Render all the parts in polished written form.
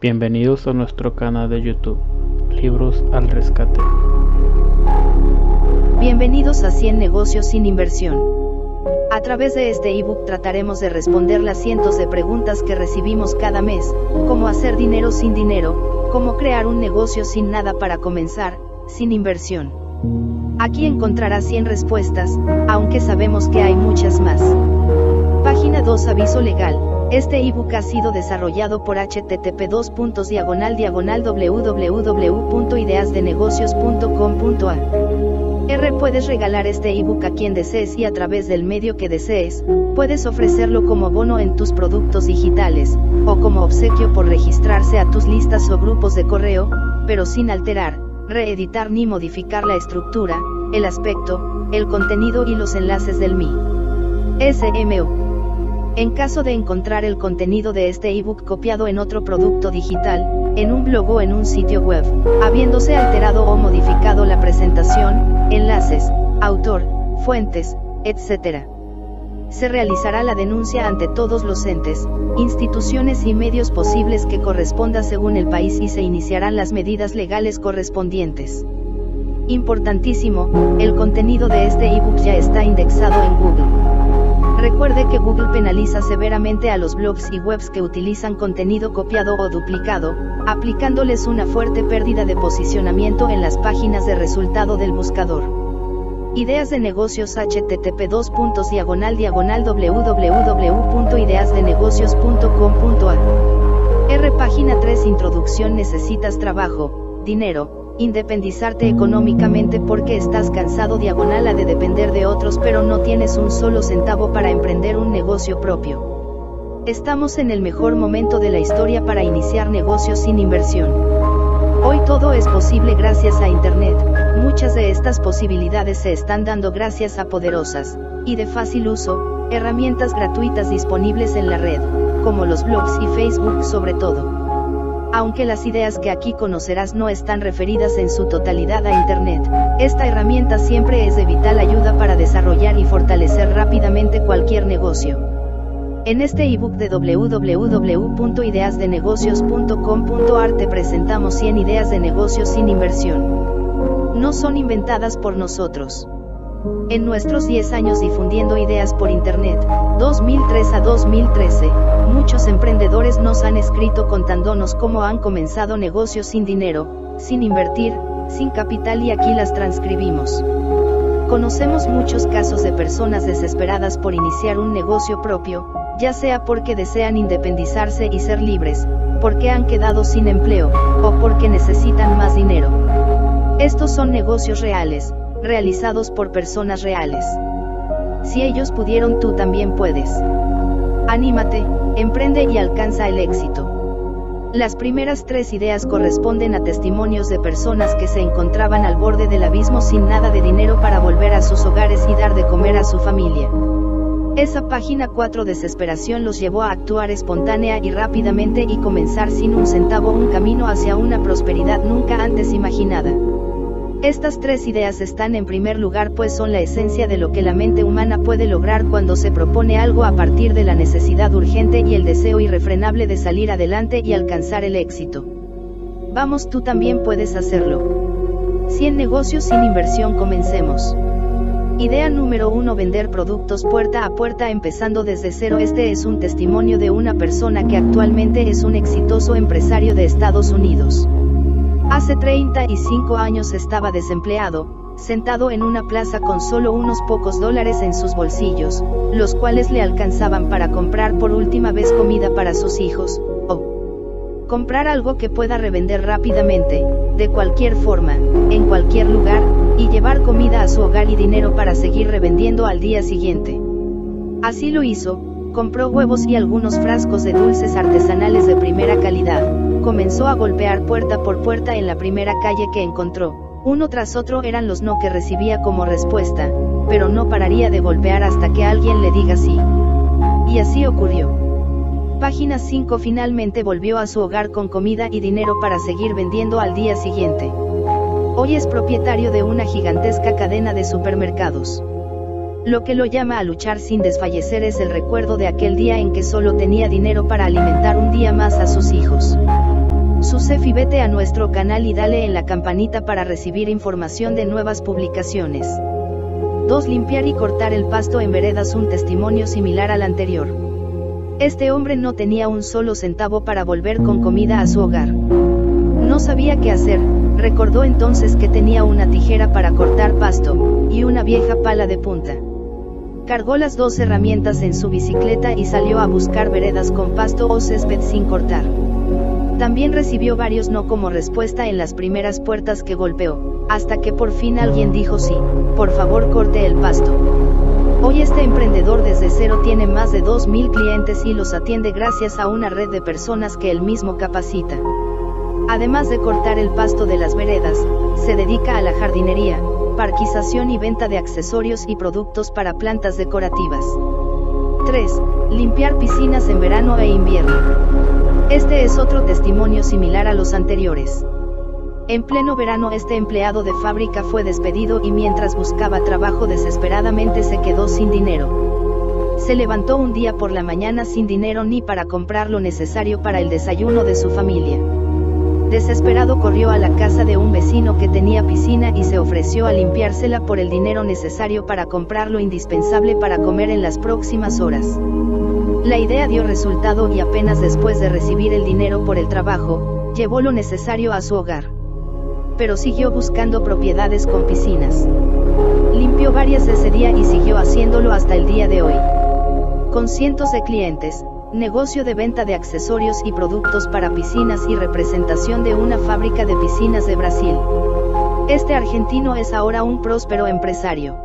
Bienvenidos a nuestro canal de YouTube, Libros al Rescate. Bienvenidos a 100 negocios sin inversión. A través de este ebook trataremos de responder las cientos de preguntas que recibimos cada mes: cómo hacer dinero sin dinero, cómo crear un negocio sin nada para comenzar, sin inversión. Aquí encontrarás 100 respuestas, aunque sabemos que hay muchas más. Página 2. Aviso legal. Este ebook ha sido desarrollado por http://www.ideasdenegocios.com.ar. Puedes regalar este ebook a quien desees y a través del medio que desees. Puedes ofrecerlo como bono en tus productos digitales, o como obsequio por registrarse a tus listas o grupos de correo, pero sin alterar, reeditar ni modificar la estructura, el aspecto, el contenido y los enlaces del mismo. En caso de encontrar el contenido de este ebook copiado en otro producto digital, en un blog o en un sitio web, habiéndose alterado o modificado la presentación, enlaces, autor, fuentes, etc., se realizará la denuncia ante todos los entes, instituciones y medios posibles que corresponda según el país y se iniciarán las medidas legales correspondientes. Importantísimo, el contenido de este ebook ya está indexado en Google. Recuerde que Google penaliza severamente a los blogs y webs que utilizan contenido copiado o duplicado, aplicándoles una fuerte pérdida de posicionamiento en las páginas de resultado del buscador. Ideas de negocios. http://www.ideasdenegocios.com.ar. Página 3. Introducción. Necesitas trabajo, dinero, independizarte económicamente porque estás cansado. A de depender de otros pero no tienes un solo centavo para emprender un negocio propio. Estamos en el mejor momento de la historia para iniciar negocios sin inversión. Hoy todo es posible gracias a Internet. Muchas de estas posibilidades se están dando gracias a poderosas, y de fácil uso, herramientas gratuitas disponibles en la red, como los blogs y Facebook sobre todo. Aunque las ideas que aquí conocerás no están referidas en su totalidad a Internet, esta herramienta siempre es de vital ayuda para desarrollar y fortalecer rápidamente cualquier negocio. En este ebook de www.ideasdenegocios.com.ar te presentamos 100 ideas de negocios sin inversión. No son inventadas por nosotros. En nuestros 10 años difundiendo ideas por Internet, 2003 a 2013, muchos emprendedores nos han escrito contándonos cómo han comenzado negocios sin dinero, sin invertir, sin capital y aquí las transcribimos. Conocemos muchos casos de personas desesperadas por iniciar un negocio propio, ya sea porque desean independizarse y ser libres, porque han quedado sin empleo, o porque necesitan más dinero. Estos son negocios reales, realizados por personas reales. Si ellos pudieron, tú también puedes. Anímate, emprende y alcanza el éxito. Las primeras 3 ideas corresponden a testimonios de personas que se encontraban al borde del abismo sin nada de dinero para volver a sus hogares y dar de comer a su familia. Esa página 4. Desesperación los llevó a actuar espontánea y rápidamente y comenzar sin un centavo un camino hacia una prosperidad nunca antes imaginada. Estas 3 ideas están en primer lugar pues son la esencia de lo que la mente humana puede lograr cuando se propone algo a partir de la necesidad urgente y el deseo irrefrenable de salir adelante y alcanzar el éxito. Vamos, tú también puedes hacerlo. 100 negocios sin inversión. Comencemos. Idea número 1. Vender productos puerta a puerta empezando desde cero. Este es un testimonio de una persona que actualmente es un exitoso empresario de Estados Unidos. Hace 35 años estaba desempleado, sentado en una plaza con solo unos pocos dólares en sus bolsillos, los cuales le alcanzaban para comprar por última vez comida para sus hijos, o comprar algo que pueda revender rápidamente, de cualquier forma, en cualquier lugar, y llevar comida a su hogar y dinero para seguir revendiendo al día siguiente. Así lo hizo. Compró huevos y algunos frascos de dulces artesanales de primera calidad. Comenzó a golpear puerta por puerta en la primera calle que encontró. Uno tras otro eran los no que recibía como respuesta, pero no pararía de golpear hasta que alguien le diga sí. Y así ocurrió. Página 5. Finalmente volvió a su hogar con comida y dinero para seguir vendiendo al día siguiente. Hoy es propietario de una gigantesca cadena de supermercados. Lo que lo llama a luchar sin desfallecer es el recuerdo de aquel día en que solo tenía dinero para alimentar un día más a sus hijos. Suscríbete a nuestro canal y dale en la campanita para recibir información de nuevas publicaciones. 2. Limpiar y cortar el pasto en veredas. Un testimonio similar al anterior. Este hombre no tenía un solo centavo para volver con comida a su hogar. No sabía qué hacer, recordó entonces que tenía una tijera para cortar pasto, y una vieja pala de punta. Cargó las 2 herramientas en su bicicleta y salió a buscar veredas con pasto o césped sin cortar. También recibió varios no como respuesta en las primeras puertas que golpeó, hasta que por fin alguien dijo sí, por favor corte el pasto. Hoy este emprendedor desde cero tiene más de 2.000 clientes y los atiende gracias a una red de personas que él mismo capacita. Además de cortar el pasto de las veredas, se dedica a la jardinería, parquización y venta de accesorios y productos para plantas decorativas. 3. Limpiar piscinas en verano e invierno. Este es otro testimonio similar a los anteriores. En pleno verano este empleado de fábrica fue despedido y mientras buscaba trabajo desesperadamente se quedó sin dinero. Se levantó un día por la mañana sin dinero ni para comprar lo necesario para el desayuno de su familia. Desesperado corrió a la casa de un vecino que tenía piscina y se ofreció a limpiársela por el dinero necesario para comprar lo indispensable para comer en las próximas horas. La idea dio resultado y apenas después de recibir el dinero por el trabajo, llevó lo necesario a su hogar. Pero siguió buscando propiedades con piscinas. Limpió varias ese día y siguió haciéndolo hasta el día de hoy. Con cientos de clientes, negocio de venta de accesorios y productos para piscinas y representación de una fábrica de piscinas de Brasil. Este argentino es ahora un próspero empresario.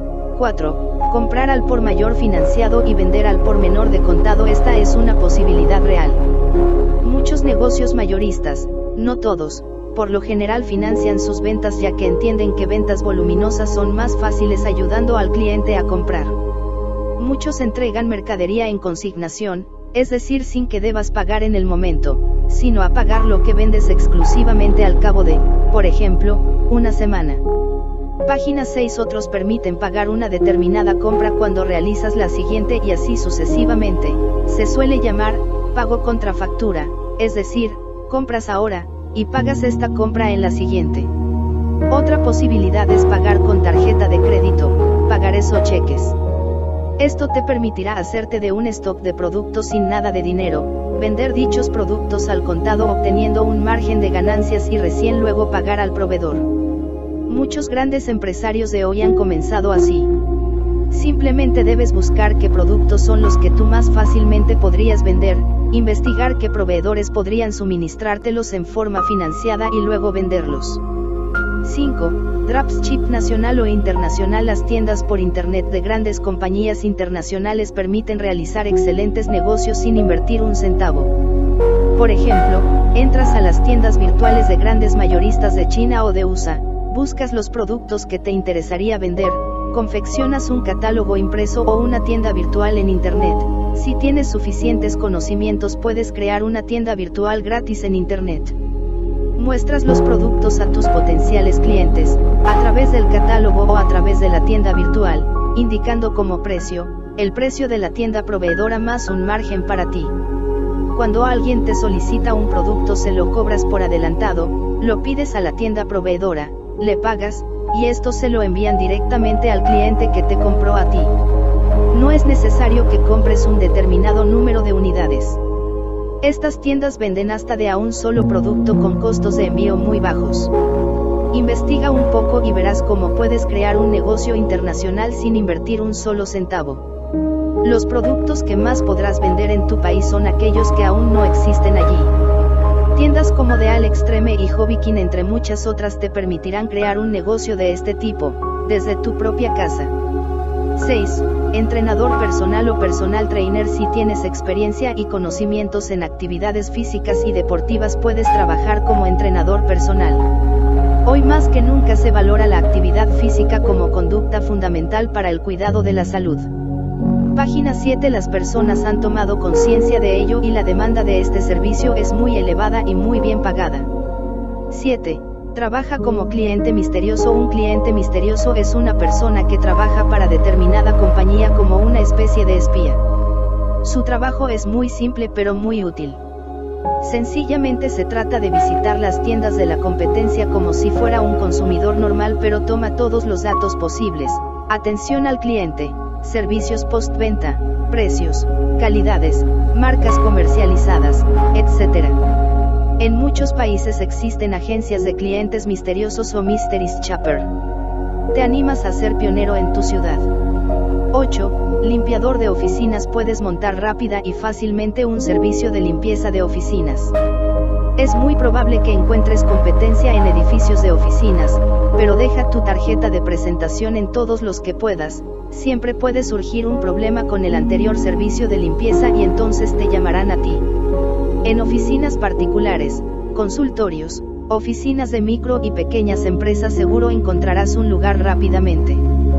4. Comprar al por mayor financiado y vender al por menor de contado. Esta es una posibilidad real. Muchos negocios mayoristas, no todos, por lo general financian sus ventas ya que entienden que ventas voluminosas son más fáciles ayudando al cliente a comprar. Muchos entregan mercadería en consignación, es decir sin que debas pagar en el momento, sino a pagar lo que vendes exclusivamente al cabo de, por ejemplo, una semana. Página 6. Otros permiten pagar una determinada compra cuando realizas la siguiente y así sucesivamente. Se suele llamar pago contra factura, es decir, compras ahora, y pagas esta compra en la siguiente. Otra posibilidad es pagar con tarjeta de crédito, pagarés o cheques. Esto te permitirá hacerte de un stock de productos sin nada de dinero, vender dichos productos al contado obteniendo un margen de ganancias y recién luego pagar al proveedor. Muchos grandes empresarios de hoy han comenzado así. Simplemente debes buscar qué productos son los que tú más fácilmente podrías vender, investigar qué proveedores podrían suministrártelos en forma financiada y luego venderlos. 5. Dropship nacional o internacional. Las tiendas por internet de grandes compañías internacionales permiten realizar excelentes negocios sin invertir un centavo. Por ejemplo, entras a las tiendas virtuales de grandes mayoristas de China o de USA, buscas los productos que te interesaría vender, confeccionas un catálogo impreso o una tienda virtual en internet. Si tienes suficientes conocimientos puedes crear una tienda virtual gratis en internet. Muestras los productos a tus potenciales clientes, a través del catálogo o a través de la tienda virtual, indicando como precio, el precio de la tienda proveedora más un margen para ti. Cuando alguien te solicita un producto se lo cobras por adelantado, lo pides a la tienda proveedora, le pagas, y esto se lo envían directamente al cliente que te compró a ti. No es necesario que compres un determinado número de unidades. Estas tiendas venden hasta de a un solo producto con costos de envío muy bajos. Investiga un poco y verás cómo puedes crear un negocio internacional sin invertir un solo centavo. Los productos que más podrás vender en tu país son aquellos que aún no existen allí. Tiendas como The AliExtreme y Hobbykin entre muchas otras te permitirán crear un negocio de este tipo, desde tu propia casa. 6. Entrenador personal o personal trainer. Si tienes experiencia y conocimientos en actividades físicas y deportivas puedes trabajar como entrenador personal. Hoy más que nunca se valora la actividad física como conducta fundamental para el cuidado de la salud. Página 7. Las personas han tomado conciencia de ello y la demanda de este servicio es muy elevada y muy bien pagada. 7. Trabaja como cliente misterioso. Un cliente misterioso es una persona que trabaja para determinada compañía como una especie de espía. Su trabajo es muy simple pero muy útil. Sencillamente se trata de visitar las tiendas de la competencia como si fuera un consumidor normal, pero toma todos los datos posibles: atención al cliente, servicios postventa, precios, calidades, marcas comercializadas, etc. En muchos países existen agencias de clientes misteriosos o mystery shopper. ¿Te animas a ser pionero en tu ciudad? 8. Limpiador de oficinas. Puedes montar rápida y fácilmente un servicio de limpieza de oficinas. Es muy probable que encuentres competencia en edificios de oficinas, pero deja tu tarjeta de presentación en todos los que puedas. Siempre puede surgir un problema con el anterior servicio de limpieza y entonces te llamarán a ti. En oficinas particulares, consultorios, oficinas de micro y pequeñas empresas seguro encontrarás un lugar rápidamente.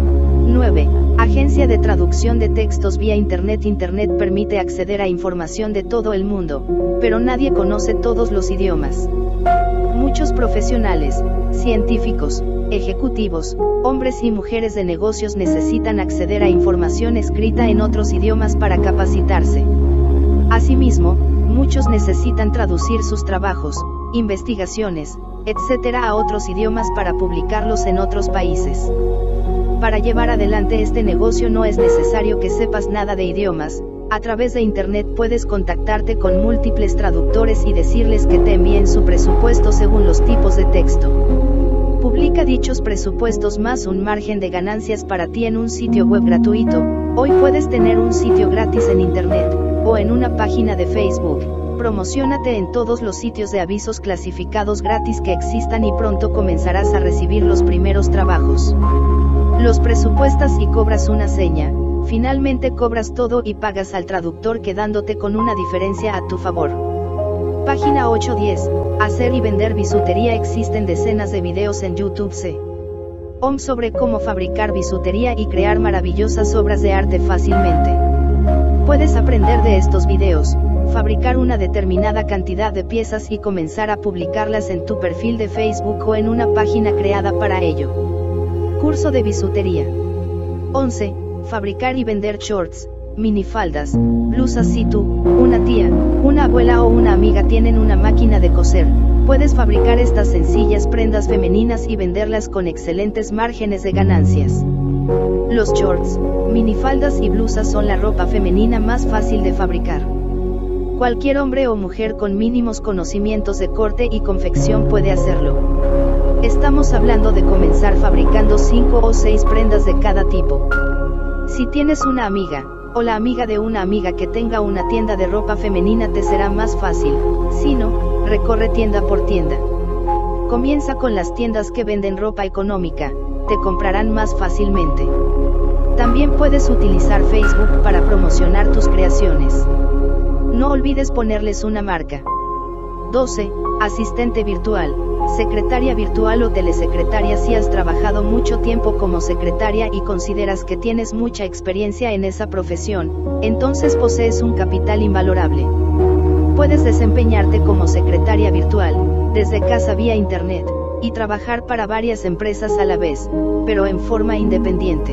9. Agencia de traducción de textos vía Internet. Internet permite acceder a información de todo el mundo, pero nadie conoce todos los idiomas. Muchos profesionales, científicos, ejecutivos, hombres y mujeres de negocios necesitan acceder a información escrita en otros idiomas para capacitarse. Asimismo, muchos necesitan traducir sus trabajos, investigaciones, etc. a otros idiomas para publicarlos en otros países. Para llevar adelante este negocio no es necesario que sepas nada de idiomas. A través de Internet puedes contactarte con múltiples traductores y decirles que te envíen su presupuesto según los tipos de texto. Publica dichos presupuestos más un margen de ganancias para ti en un sitio web gratuito. Hoy puedes tener un sitio gratis en Internet, o en una página de Facebook. Promociónate en todos los sitios de avisos clasificados gratis que existan y pronto comenzarás a recibir los primeros trabajos. Los presupuestas y cobras una seña. Finalmente cobras todo y pagas al traductor quedándote con una diferencia a tu favor. Página 810. Hacer y vender bisutería. Existen decenas de videos en YouTube sobre cómo fabricar bisutería y crear maravillosas obras de arte fácilmente. Puedes aprender de estos videos, fabricar una determinada cantidad de piezas y comenzar a publicarlas en tu perfil de Facebook o en una página creada para ello. Curso de bisutería. 11. Fabricar y vender shorts, minifaldas, blusas. Si tú, una tía, una abuela o una amiga tienen una máquina de coser, puedes fabricar estas sencillas prendas femeninas y venderlas con excelentes márgenes de ganancias. Los shorts, minifaldas y blusas son la ropa femenina más fácil de fabricar. Cualquier hombre o mujer con mínimos conocimientos de corte y confección puede hacerlo. Estamos hablando de comenzar fabricando 5 o 6 prendas de cada tipo. Si tienes una amiga, o la amiga de una amiga que tenga una tienda de ropa femenina, te será más fácil. Si no, recorre tienda por tienda. Comienza con las tiendas que venden ropa económica, te comprarán más fácilmente. También puedes utilizar Facebook para promocionar tus creaciones. No olvides ponerles una marca. 12. Asistente virtual, secretaria virtual o telesecretaria. Si has trabajado mucho tiempo como secretaria y consideras que tienes mucha experiencia en esa profesión, entonces posees un capital invalorable. Puedes desempeñarte como secretaria virtual, desde casa vía Internet, y trabajar para varias empresas a la vez, pero en forma independiente.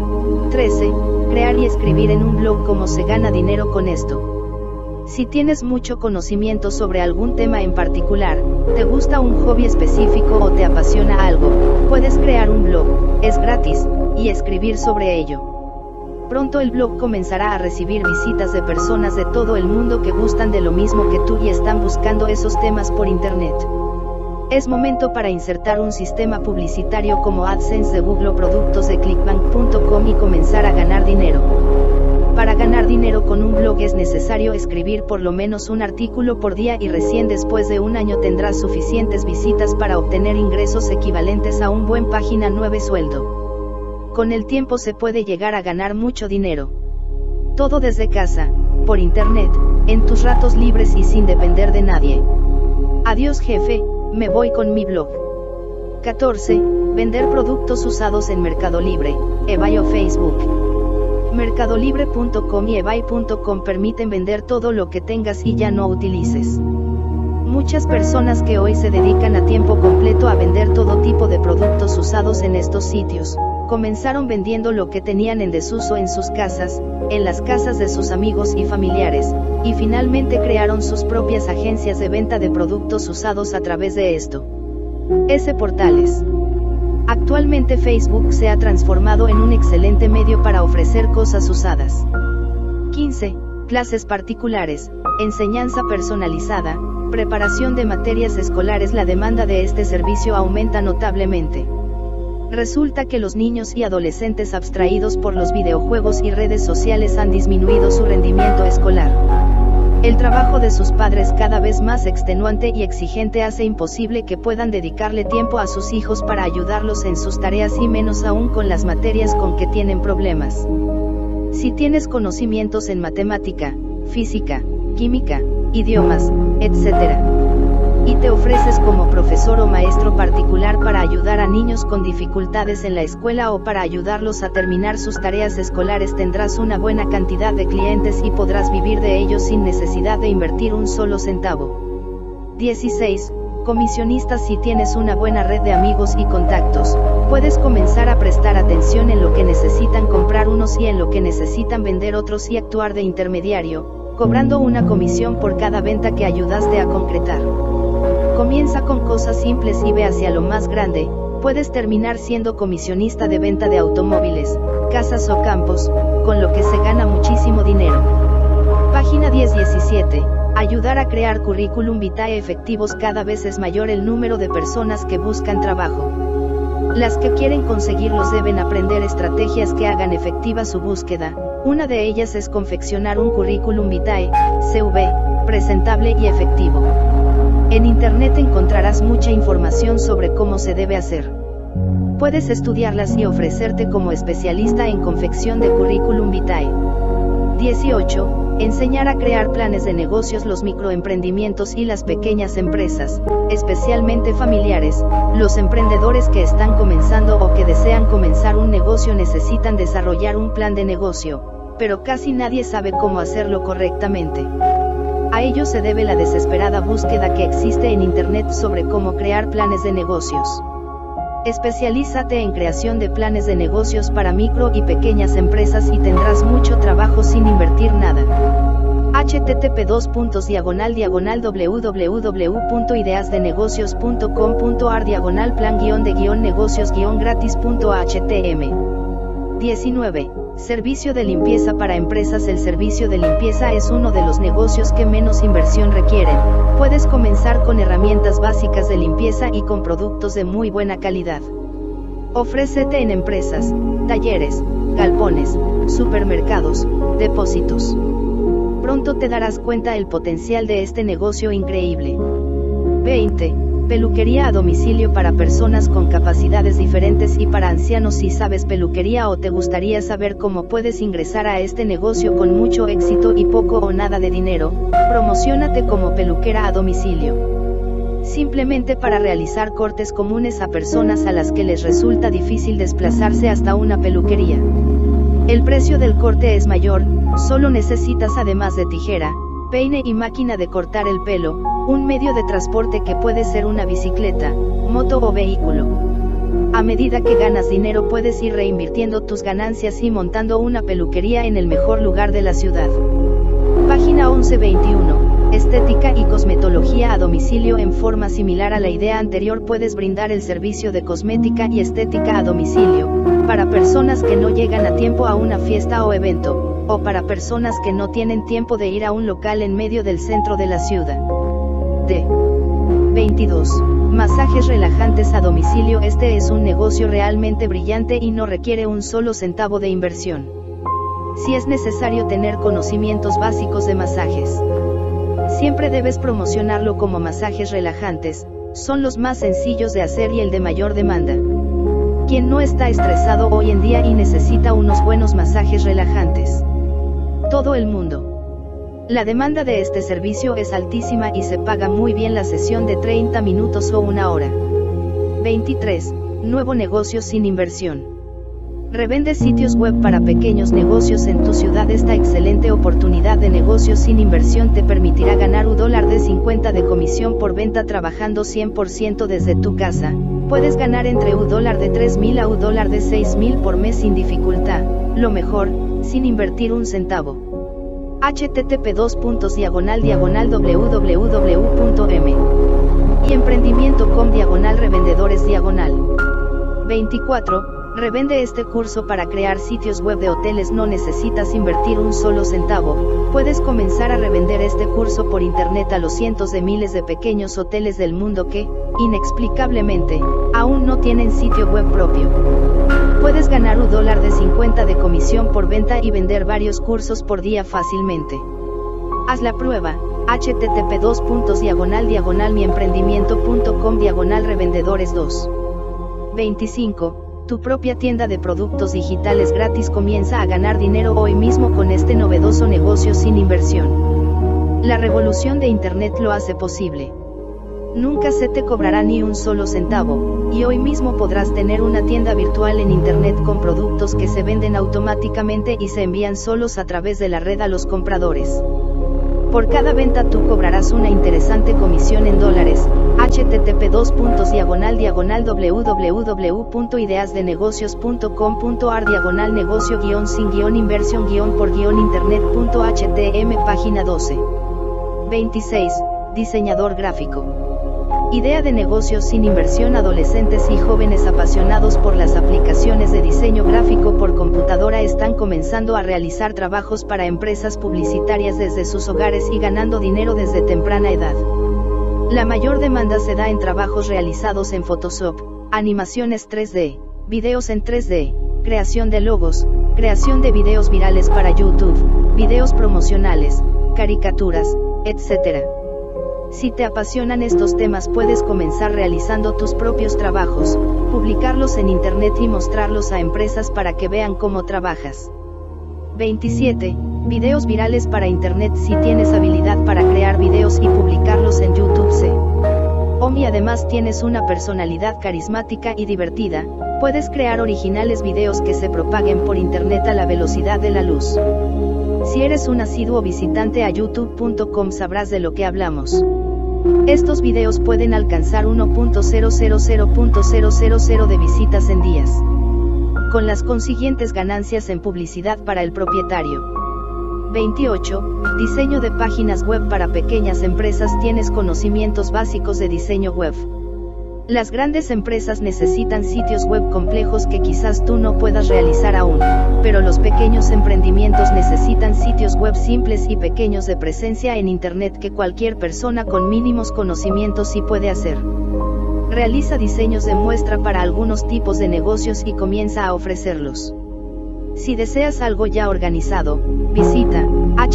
13. Crear y escribir en un blog. ¿Cómo se gana dinero con esto? Si tienes mucho conocimiento sobre algún tema en particular, te gusta un hobby específico o te apasiona algo, puedes crear un blog, es gratis, y escribir sobre ello. Pronto el blog comenzará a recibir visitas de personas de todo el mundo que gustan de lo mismo que tú y están buscando esos temas por Internet. Es momento para insertar un sistema publicitario como AdSense de Google o productos de clickbank.com y comenzar a ganar dinero. Para ganar dinero con un blog es necesario escribir por lo menos un artículo por día y recién después de un año tendrás suficientes visitas para obtener ingresos equivalentes a un buen página 9 sueldo. Con el tiempo se puede llegar a ganar mucho dinero. Todo desde casa, por Internet, en tus ratos libres y sin depender de nadie. Adiós jefe, me voy con mi blog. 14. Vender productos usados en Mercado Libre, eBay o Facebook. Mercadolibre.com y ebay.com permiten vender todo lo que tengas y ya no utilices. Muchas personas que hoy se dedican a tiempo completo a vender todo tipo de productos usados en estos sitios, Comenzaron vendiendo lo que tenían en desuso en sus casas, en las casas de sus amigos y familiares, y finalmente crearon sus propias agencias de venta de productos usados a través de esto. Portales. Actualmente Facebook se ha transformado en un excelente medio para ofrecer cosas usadas. 15. Clases particulares, enseñanza personalizada, preparación de materias escolares. La demanda de este servicio aumenta notablemente. Resulta que los niños y adolescentes abstraídos por los videojuegos y redes sociales han disminuido su rendimiento escolar. El trabajo de sus padres, cada vez más extenuante y exigente, hace imposible que puedan dedicarle tiempo a sus hijos para ayudarlos en sus tareas y menos aún con las materias con que tienen problemas. Si tienes conocimientos en matemática, física, química, idiomas, etc., y te ofreces como profesor o maestro particular para ayudar a niños con dificultades en la escuela o para ayudarlos a terminar sus tareas escolares, tendrás una buena cantidad de clientes y podrás vivir de ellos sin necesidad de invertir un solo centavo. 16. Comisionistas. Si tienes una buena red de amigos y contactos, puedes comenzar a prestar atención en lo que necesitan comprar unos y en lo que necesitan vender otros y actuar de intermediario, cobrando una comisión por cada venta que ayudaste a concretar. Comienza con cosas simples y ve hacia lo más grande. Puedes terminar siendo comisionista de venta de automóviles, casas o campos, con lo que se gana muchísimo dinero. Página 10-17. Ayudar a crear currículum vitae efectivos. Cada vez es mayor el número de personas que buscan trabajo. Las que quieren conseguirlos deben aprender estrategias que hagan efectiva su búsqueda. Una de ellas es confeccionar un currículum vitae, CV, presentable y efectivo. En Internet encontrarás mucha información sobre cómo se debe hacer. Puedes estudiarlas y ofrecerte como especialista en confección de currículum vitae. 18. Enseñar a crear planes de negocios. Los microemprendimientos y las pequeñas empresas, especialmente familiares, los emprendedores que están comenzando o que desean comenzar un negocio necesitan desarrollar un plan de negocio, pero casi nadie sabe cómo hacerlo correctamente. A ello se debe la desesperada búsqueda que existe en Internet sobre cómo crear planes de negocios. Especialízate en creación de planes de negocios para micro y pequeñas empresas y tendrás mucho trabajo sin invertir nada. http://www.ideasdenegocios.com.ar/plan-de-negocios-gratis.htm. 19. Servicio de limpieza para empresas. El servicio de limpieza es uno de los negocios que menos inversión requieren. Puedes comenzar con herramientas básicas de limpieza y con productos de muy buena calidad. Ofrécete en empresas, talleres, galpones, supermercados, depósitos. Pronto te darás cuenta el potencial de este negocio increíble. 20. Peluquería a domicilio para personas con capacidades diferentes y para ancianos. Si sabes peluquería o te gustaría saber cómo puedes ingresar a este negocio con mucho éxito y poco o nada de dinero, promociónate como peluquera a domicilio. Simplemente para realizar cortes comunes a personas a las que les resulta difícil desplazarse hasta una peluquería. El precio del corte es mayor, solo necesitas además de tijera, peine y máquina de cortar el pelo, un medio de transporte que puede ser una bicicleta, moto o vehículo. A medida que ganas dinero puedes ir reinvirtiendo tus ganancias y montando una peluquería en el mejor lugar de la ciudad. Página 11-21. Estética y cosmetología a domicilio. En forma similar a la idea anterior, puedes brindar el servicio de cosmética y estética a domicilio, para personas que no llegan a tiempo a una fiesta o evento, o para personas que no tienen tiempo de ir a un local en medio del centro de la ciudad. 22. Masajes relajantes a domicilio. Este es un negocio realmente brillante y no requiere un solo centavo de inversión. Si es necesario tener conocimientos básicos de masajes, siempre debes promocionarlo como masajes relajantes, son los más sencillos de hacer y el de mayor demanda. ¿Quién no está estresado hoy en día y necesita unos buenos masajes relajantes? Todo el mundo. La demanda de este servicio es altísima y se paga muy bien la sesión de 30 minutos o una hora. 23. Nuevo negocio sin inversión. Revende sitios web para pequeños negocios en tu ciudad. Esta excelente oportunidad de negocio sin inversión te permitirá ganar $50 de comisión por venta trabajando 100% desde tu casa. Puedes ganar entre $3,000 a $6,000 por mes sin dificultad, lo mejor, sin invertir un centavo. http://www.m y emprendimiento.com/revendedores. 24. Revende este curso para crear sitios web de hoteles. No necesitas invertir un solo centavo. Puedes comenzar a revender este curso por internet a los cientos de miles de pequeños hoteles del mundo que, inexplicablemente, aún no tienen sitio web propio. Puedes ganar $50 de comisión por venta y vender varios cursos por día fácilmente. Haz la prueba. http://miemprendimiento.com/revendedores 2. 25. Tu propia tienda de productos digitales gratis. Comienza a ganar dinero hoy mismo con este novedoso negocio sin inversión. La revolución de Internet lo hace posible. Nunca se te cobrará ni un solo centavo, y hoy mismo podrás tener una tienda virtual en Internet con productos que se venden automáticamente y se envían solos a través de la red a los compradores. Por cada venta tú cobrarás una interesante comisión en dólares. http://negocio-sin-inversión-por-internet.htm. Página 12. 26. Diseñador gráfico. Idea de negocios sin inversión. Adolescentes y jóvenes apasionados por las aplicaciones de diseño gráfico por computadora están comenzando a realizar trabajos para empresas publicitarias desde sus hogares y ganando dinero desde temprana edad. La mayor demanda se da en trabajos realizados en Photoshop, animaciones 3D, videos en 3D, creación de logos, creación de videos virales para YouTube, videos promocionales, caricaturas, etc. Si te apasionan estos temas, puedes comenzar realizando tus propios trabajos, publicarlos en Internet y mostrarlos a empresas para que vean cómo trabajas. 27. Videos virales para Internet. Si tienes habilidad para crear videos y publicarlos en YouTube, y además tienes una personalidad carismática y divertida, puedes crear originales videos que se propaguen por Internet a la velocidad de la luz. Si eres un asiduo visitante a youtube.com sabrás de lo que hablamos. Estos videos pueden alcanzar 1.000.000 de visitas en días, con las consiguientes ganancias en publicidad para el propietario. 28. Diseño de páginas web para pequeñas empresas. ¿Tienes conocimientos básicos de diseño web? Las grandes empresas necesitan sitios web complejos que quizás tú no puedas realizar aún, pero los pequeños emprendimientos necesitan sitios web simples y pequeños de presencia en Internet que cualquier persona con mínimos conocimientos sí puede hacer. Realiza diseños de muestra para algunos tipos de negocios y comienza a ofrecerlos. Si deseas algo ya organizado, visita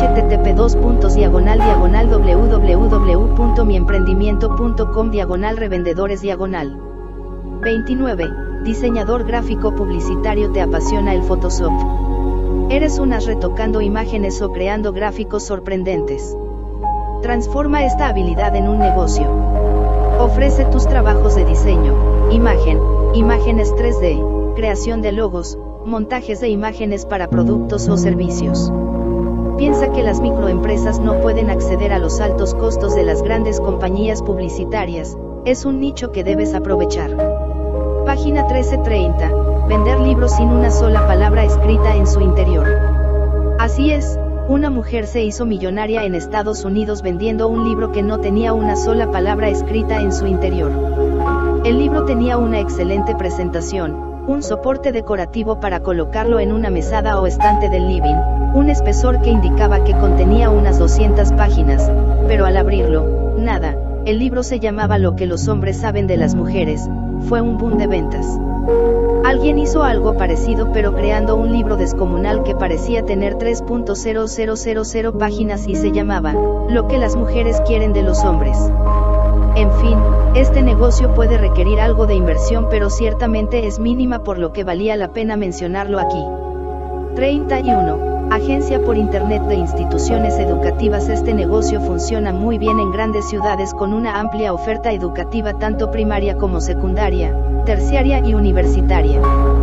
http://www.miemprendimiento.com/revendedores. 29. Diseñador gráfico publicitario. ¿Te apasiona el Photoshop? ¿Eres un as retocando imágenes o creando gráficos sorprendentes? Transforma esta habilidad en un negocio. Ofrece tus trabajos de diseño, imágenes 3D, creación de logos, montajes de imágenes para productos o servicios. Piensa que las microempresas no pueden acceder a los altos costos de las grandes compañías publicitarias. Es un nicho que debes aprovechar. Página 1330. Vender libros sin una sola palabra escrita en su interior. Así es, una mujer se hizo millonaria en Estados Unidos vendiendo un libro que no tenía una sola palabra escrita en su interior. El libro tenía una excelente presentación, un soporte decorativo para colocarlo en una mesada o estante del living, un espesor que indicaba que contenía unas 200 páginas, pero al abrirlo, nada. El libro se llamaba Lo que los hombres saben de las mujeres. Fue un boom de ventas. Alguien hizo algo parecido pero creando un libro descomunal que parecía tener 3.0000 páginas y se llamaba Lo que las mujeres quieren de los hombres. En fin, este negocio puede requerir algo de inversión pero ciertamente es mínima, por lo que valía la pena mencionarlo aquí. 31. Agencia por Internet de instituciones educativas. Este negocio funciona muy bien en grandes ciudades con una amplia oferta educativa tanto primaria como secundaria, terciaria y universitaria.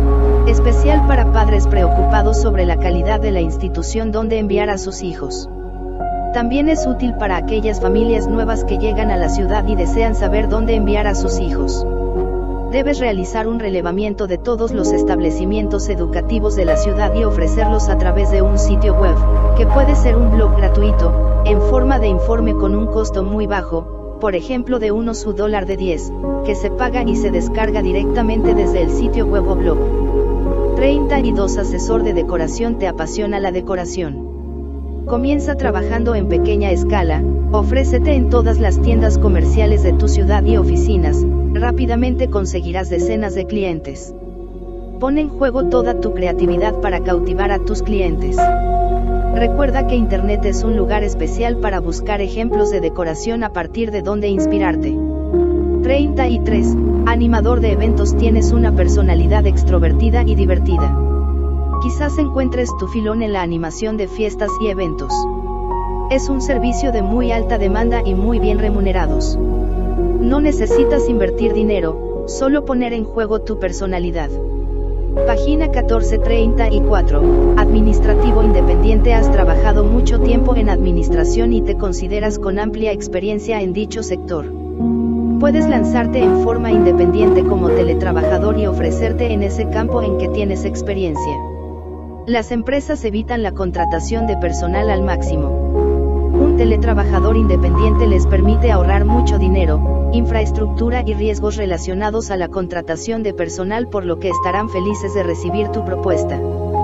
especial para padres preocupados sobre la calidad de la institución donde enviar a sus hijos. También es útil para aquellas familias nuevas que llegan a la ciudad y desean saber dónde enviar a sus hijos. Debes realizar un relevamiento de todos los establecimientos educativos de la ciudad y ofrecerlos a través de un sitio web, que puede ser un blog gratuito, en forma de informe con un costo muy bajo, por ejemplo de unos $10, que se paga y se descarga directamente desde el sitio web o blog. 32 Asesor de decoración. ¿Te apasiona la decoración? Comienza trabajando en pequeña escala, ofrécete en todas las tiendas comerciales de tu ciudad y oficinas, rápidamente conseguirás decenas de clientes. Pon en juego toda tu creatividad para cautivar a tus clientes. Recuerda que Internet es un lugar especial para buscar ejemplos de decoración a partir de donde inspirarte. 33. Animador de eventos. Tienes una personalidad extrovertida y divertida. Quizás encuentres tu filón en la animación de fiestas y eventos. Es un servicio de muy alta demanda y muy bien remunerados. No necesitas invertir dinero, solo poner en juego tu personalidad. Página 1434. Administrativo independiente. Has trabajado mucho tiempo en administración y te consideras con amplia experiencia en dicho sector. Puedes lanzarte en forma independiente como teletrabajador y ofrecerte en ese campo en que tienes experiencia. Las empresas evitan la contratación de personal al máximo. Un teletrabajador independiente les permite ahorrar mucho dinero, infraestructura y riesgos relacionados a la contratación de personal, por lo que estarán felices de recibir tu propuesta.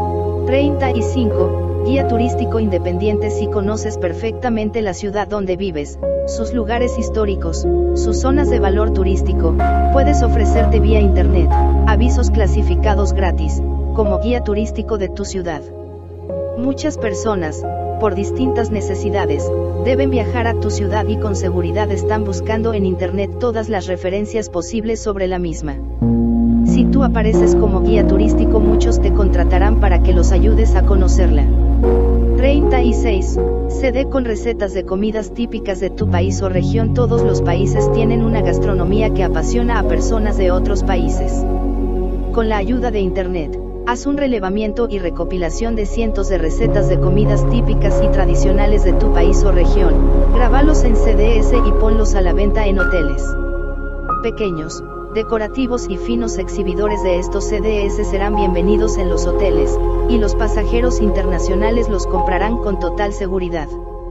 35. Guía turístico independiente. Si conoces perfectamente la ciudad donde vives, sus lugares históricos, sus zonas de valor turístico, puedes ofrecerte vía internet avisos clasificados gratis, como guía turístico de tu ciudad. Muchas personas, por distintas necesidades, deben viajar a tu ciudad y con seguridad están buscando en internet todas las referencias posibles sobre la misma. Si tú apareces como guía turístico, muchos te contratarán para que los ayudes a conocerla. 36. CD con recetas de comidas típicas de tu país o región. Todos los países tienen una gastronomía que apasiona a personas de otros países. Con la ayuda de internet, haz un relevamiento y recopilación de cientos de recetas de comidas típicas y tradicionales de tu país o región, grábalos en CDS y ponlos a la venta en hoteles. Pequeños, decorativos y finos exhibidores de estos CDS serán bienvenidos en los hoteles, y los pasajeros internacionales los comprarán con total seguridad.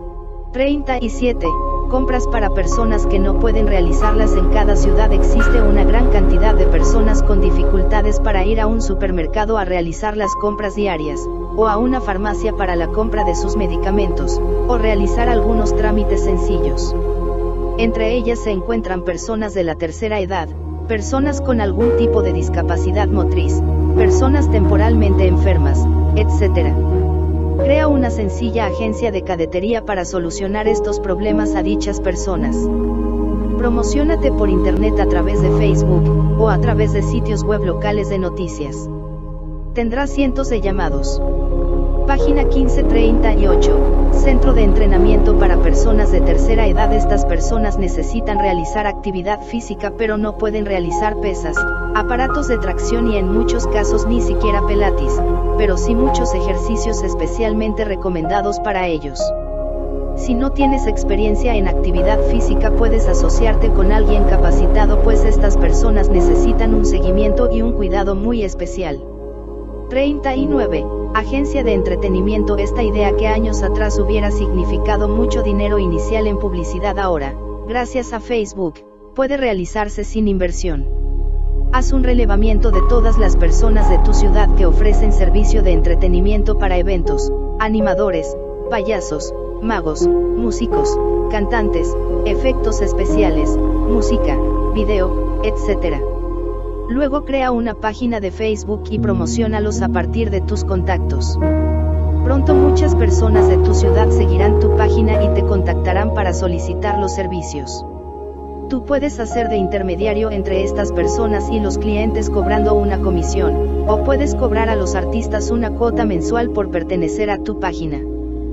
37. Compras para personas que no pueden realizarlas. En cada ciudad existe una gran cantidad de personas con dificultades para ir a un supermercado a realizar las compras diarias, o a una farmacia para la compra de sus medicamentos, o realizar algunos trámites sencillos. Entre ellas se encuentran personas de la tercera edad, personas con algún tipo de discapacidad motriz, personas temporalmente enfermas, etc. Crea una sencilla agencia de cadetería para solucionar estos problemas a dichas personas. Promociónate por internet a través de Facebook, o a través de sitios web locales de noticias. Tendrás cientos de llamados. Página 1538. Centro de entrenamiento para personas de tercera edad. Estas personas necesitan realizar actividad física pero no pueden realizar pesas, aparatos de tracción y en muchos casos ni siquiera pilates, pero sí muchos ejercicios especialmente recomendados para ellos. Si no tienes experiencia en actividad física, puedes asociarte con alguien capacitado, pues estas personas necesitan un seguimiento y un cuidado muy especial. 39. Agencia de entretenimiento. Esta idea que años atrás hubiera significado mucho dinero inicial en publicidad, ahora, gracias a Facebook, puede realizarse sin inversión. Haz un relevamiento de todas las personas de tu ciudad que ofrecen servicio de entretenimiento para eventos, animadores, payasos, magos, músicos, cantantes, efectos especiales, música, video, etc. Luego crea una página de Facebook y promociónalos a partir de tus contactos. Pronto muchas personas de tu ciudad seguirán tu página y te contactarán para solicitar los servicios. Tú puedes hacer de intermediario entre estas personas y los clientes cobrando una comisión, o puedes cobrar a los artistas una cuota mensual por pertenecer a tu página.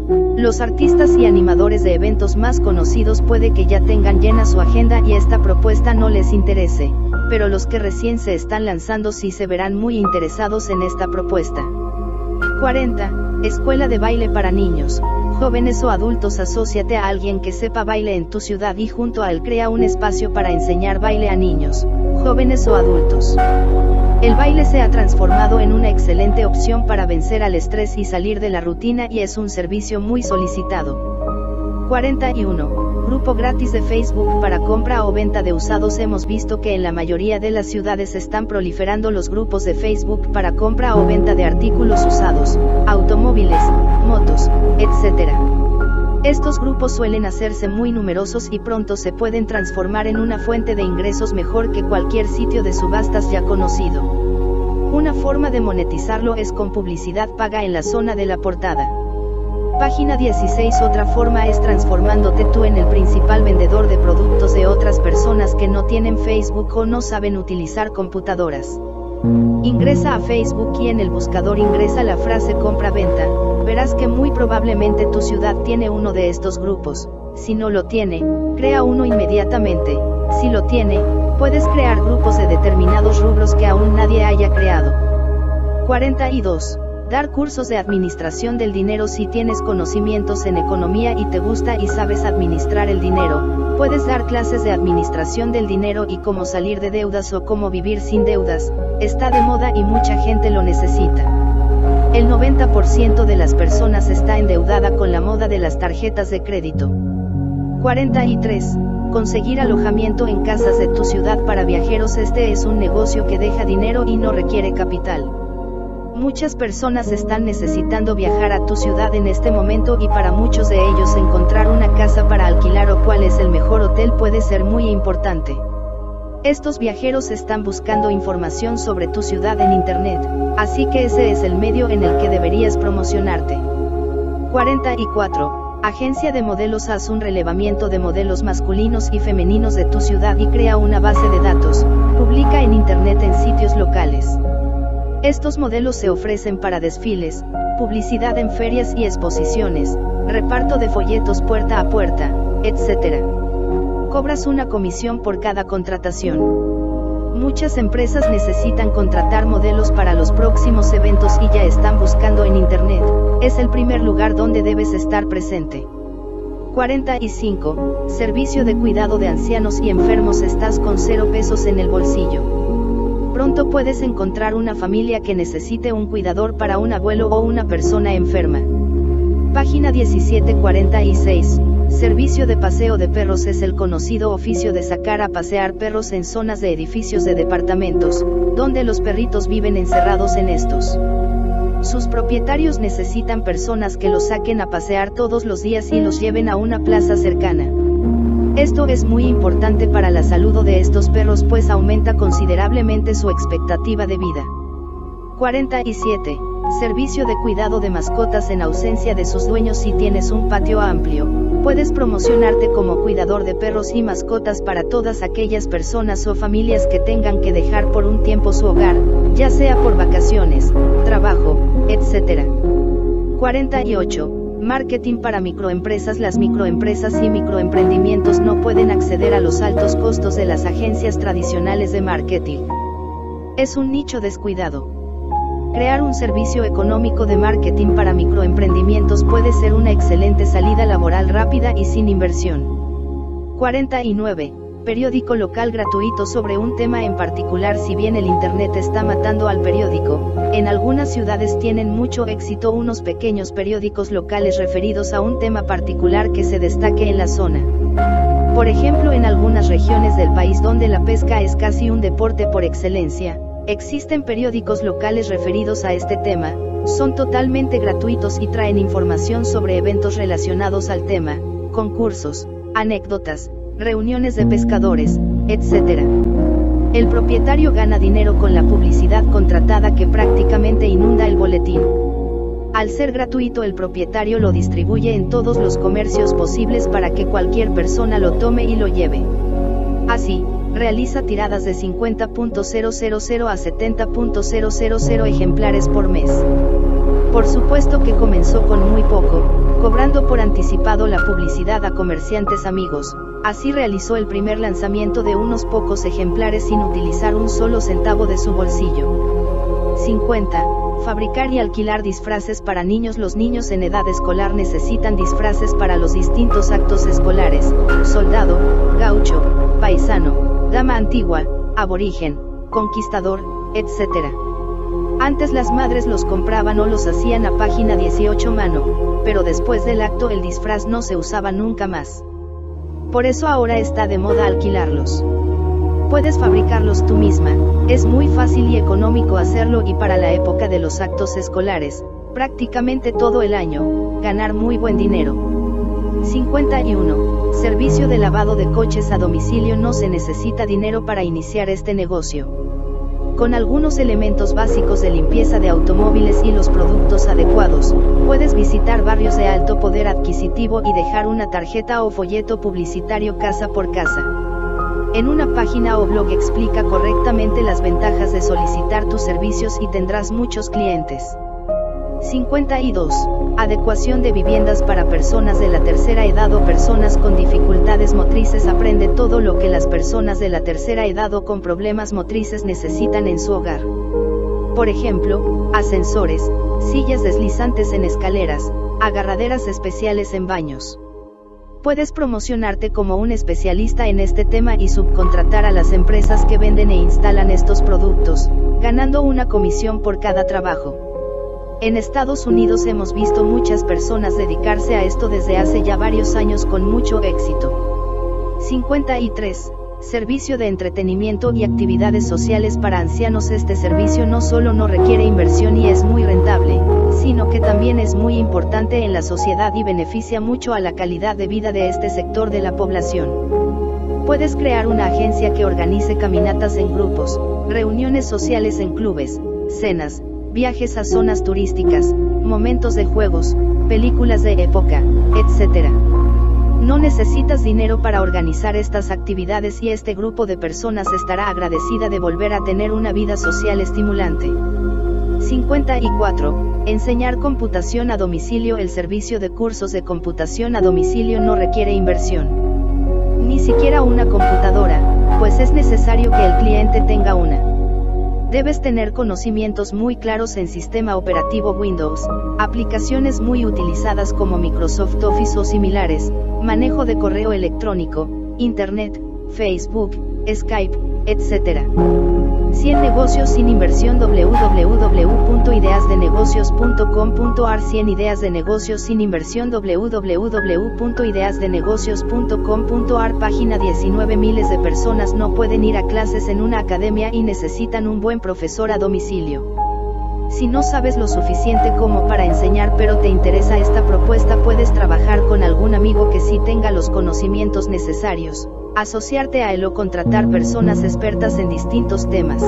Los artistas y animadores de eventos más conocidos puede que ya tengan llena su agenda y esta propuesta no les interese, pero los que recién se están lanzando sí se verán muy interesados en esta propuesta. 40. Escuela de baile para niños, jóvenes o adultos. Asóciate a alguien que sepa baile en tu ciudad y junto a él crea un espacio para enseñar baile a niños, jóvenes o adultos. El baile se ha transformado en una excelente opción para vencer al estrés y salir de la rutina y es un servicio muy solicitado. 41. Grupo gratis de Facebook para compra o venta de usados. Hemos visto que en la mayoría de las ciudades están proliferando los grupos de Facebook para compra o venta de artículos usados, automóviles, motos, etc. Estos grupos suelen hacerse muy numerosos y pronto se pueden transformar en una fuente de ingresos mejor que cualquier sitio de subastas ya conocido. Una forma de monetizarlo es con publicidad paga en la zona de la portada. Página 16. Otra forma es transformándote tú en el principal vendedor de productos de otras personas que no tienen Facebook o no saben utilizar computadoras. Ingresa a Facebook y en el buscador ingresa la frase compra-venta, verás que muy probablemente tu ciudad tiene uno de estos grupos. Si no lo tiene, crea uno inmediatamente. Si lo tiene, puedes crear grupos de determinados rubros que aún nadie haya creado. 42. Dar cursos de administración del dinero. Si tienes conocimientos en economía y te gusta y sabes administrar el dinero, puedes dar clases de administración del dinero y cómo salir de deudas o cómo vivir sin deudas. Está de moda y mucha gente lo necesita. El 90% de las personas está endeudada con la moda de las tarjetas de crédito. 43. Conseguir alojamiento en casas de tu ciudad para viajeros. Este es un negocio que deja dinero y no requiere capital. Muchas personas están necesitando viajar a tu ciudad en este momento y para muchos de ellos encontrar una casa para alquilar o cuál es el mejor hotel puede ser muy importante. Estos viajeros están buscando información sobre tu ciudad en internet, así que ese es el medio en el que deberías promocionarte. 44. Agencia de modelos. Haz un relevamiento de modelos masculinos y femeninos de tu ciudad y crea una base de datos. Publica en internet en sitios locales. Estos modelos se ofrecen para desfiles, publicidad en ferias y exposiciones, reparto de folletos puerta a puerta, etc. Cobras una comisión por cada contratación. Muchas empresas necesitan contratar modelos para los próximos eventos y ya están buscando en internet. Es el primer lugar donde debes estar presente. 45. Servicio de cuidado de ancianos y enfermos. Estás con 0 pesos en el bolsillo. Pronto puedes encontrar una familia que necesite un cuidador para un abuelo o una persona enferma. Página 17. 46. Servicio de paseo de perros. Es el conocido oficio de sacar a pasear perros en zonas de edificios de departamentos, donde los perritos viven encerrados en estos. Sus propietarios necesitan personas que los saquen a pasear todos los días y los lleven a una plaza cercana. Esto es muy importante para la salud de estos perros pues aumenta considerablemente su expectativa de vida. 47. Servicio de cuidado de mascotas en ausencia de sus dueños. Si tienes un patio amplio, puedes promocionarte como cuidador de perros y mascotas para todas aquellas personas o familias que tengan que dejar por un tiempo su hogar, ya sea por vacaciones, trabajo, etc. 48. Marketing para microempresas. Las microempresas y microemprendimientos no pueden acceder a los altos costos de las agencias tradicionales de marketing. Es un nicho descuidado. Crear un servicio económico de marketing para microemprendimientos puede ser una excelente salida laboral rápida y sin inversión. 49. Periódico local gratuito sobre un tema en particular. Si bien el internet está matando al periódico, en algunas ciudades tienen mucho éxito unos pequeños periódicos locales referidos a un tema particular que se destaque en la zona. Por ejemplo, en algunas regiones del país donde la pesca es casi un deporte por excelencia, existen periódicos locales referidos a este tema, son totalmente gratuitos y traen información sobre eventos relacionados al tema, concursos, anécdotas, reuniones de pescadores, etc. El propietario gana dinero con la publicidad contratada que prácticamente inunda el boletín. Al ser gratuito, el propietario lo distribuye en todos los comercios posibles para que cualquier persona lo tome y lo lleve. Así, realiza tiradas de 50.000 a 70.000 ejemplares por mes. Por supuesto que comenzó con muy poco, cobrando por anticipado la publicidad a comerciantes amigos. Así realizó el primer lanzamiento de unos pocos ejemplares sin utilizar un solo centavo de su bolsillo. 50. Fabricar y alquilar disfraces para niños. Los niños en edad escolar necesitan disfraces para los distintos actos escolares: soldado, gaucho, paisano, dama antigua, aborigen, conquistador, etc. Antes las madres los compraban o los hacían a página 18 mano, pero después del acto el disfraz no se usaba nunca más. Por eso ahora está de moda alquilarlos. Puedes fabricarlos tú misma, es muy fácil y económico hacerlo, y para la época de los actos escolares, prácticamente todo el año, ganar muy buen dinero. 51. Servicio de lavado de coches a domicilio. No se necesita dinero para iniciar este negocio. Con algunos elementos básicos de limpieza de automóviles y los productos adecuados, puedes visitar barrios de alto poder adquisitivo y dejar una tarjeta o folleto publicitario casa por casa. En una página o blog explica correctamente las ventajas de solicitar tus servicios y tendrás muchos clientes. 52. Adecuación de viviendas para personas de la tercera edad o personas con dificultades motrices. Aprende todo lo que las personas de la tercera edad o con problemas motrices necesitan en su hogar. Por ejemplo, ascensores, sillas deslizantes en escaleras, agarraderas especiales en baños. Puedes promocionarte como un especialista en este tema y subcontratar a las empresas que venden e instalan estos productos, ganando una comisión por cada trabajo. En Estados Unidos hemos visto muchas personas dedicarse a esto desde hace ya varios años con mucho éxito. 53. Servicio de entretenimiento y actividades sociales para ancianos. Este servicio no solo no requiere inversión y es muy rentable, sino que también es muy importante en la sociedad y beneficia mucho a la calidad de vida de este sector de la población. Puedes crear una agencia que organice caminatas en grupos, reuniones sociales en clubes, cenas, viajes a zonas turísticas, momentos de juegos, películas de época, etc. No necesitas dinero para organizar estas actividades y este grupo de personas estará agradecida de volver a tener una vida social estimulante. 54. Enseñar computación a domicilio. El servicio de cursos de computación a domicilio no requiere inversión. Ni siquiera una computadora, pues es necesario que el cliente tenga una. Debes tener conocimientos muy claros en sistema operativo Windows, aplicaciones muy utilizadas como Microsoft Office o similares, manejo de correo electrónico, Internet, Facebook, Skype, etc. 100 negocios sin inversión. www.ideasdenegocios.com.ar 100 ideas de negocios sin inversión. www.ideasdenegocios.com.ar Página 19. Miles de personas no pueden ir a clases en una academia y necesitan un buen profesor a domicilio. Si no sabes lo suficiente como para enseñar pero te interesa esta propuesta, puedes trabajar con algún amigo que sí tenga los conocimientos necesarios, asociarte a él o contratar personas expertas en distintos temas.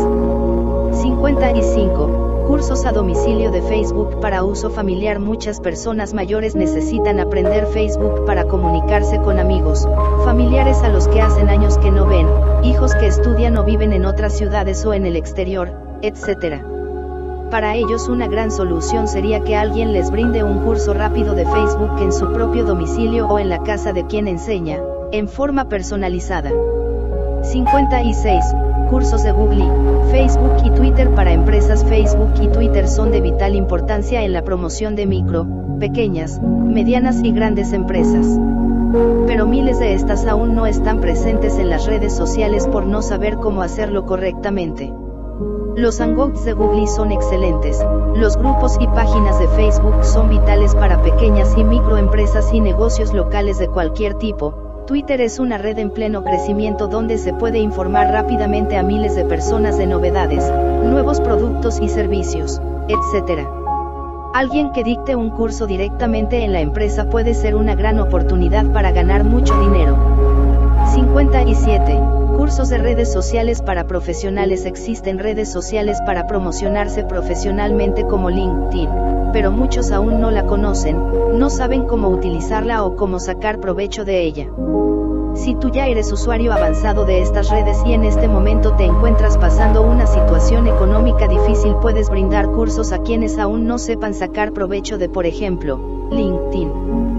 55. Cursos a domicilio de Facebook para uso familiar. Muchas personas mayores necesitan aprender Facebook para comunicarse con amigos, familiares a los que hacen años que no ven, hijos que estudian o viven en otras ciudades o en el exterior, etc. Para ellos una gran solución sería que alguien les brinde un curso rápido de Facebook en su propio domicilio o en la casa de quien enseña, en forma personalizada. 56. Cursos de Google, Facebook y Twitter para empresas. Facebook y Twitter son de vital importancia en la promoción de micro, pequeñas, medianas y grandes empresas. Pero miles de estas aún no están presentes en las redes sociales por no saber cómo hacerlo correctamente. Los hangouts de Google son excelentes, los grupos y páginas de Facebook son vitales para pequeñas y microempresas y negocios locales de cualquier tipo. Twitter es una red en pleno crecimiento donde se puede informar rápidamente a miles de personas de novedades, nuevos productos y servicios, etc. Alguien que dicte un curso directamente en la empresa puede ser una gran oportunidad para ganar mucho dinero. 57. Cursos de redes sociales para profesionales. Existen redes sociales para promocionarse profesionalmente como LinkedIn, pero muchos aún no la conocen, no saben cómo utilizarla o cómo sacar provecho de ella. Si tú ya eres usuario avanzado de estas redes y en este momento te encuentras pasando una situación económica difícil, puedes brindar cursos a quienes aún no sepan sacar provecho de, por ejemplo, LinkedIn.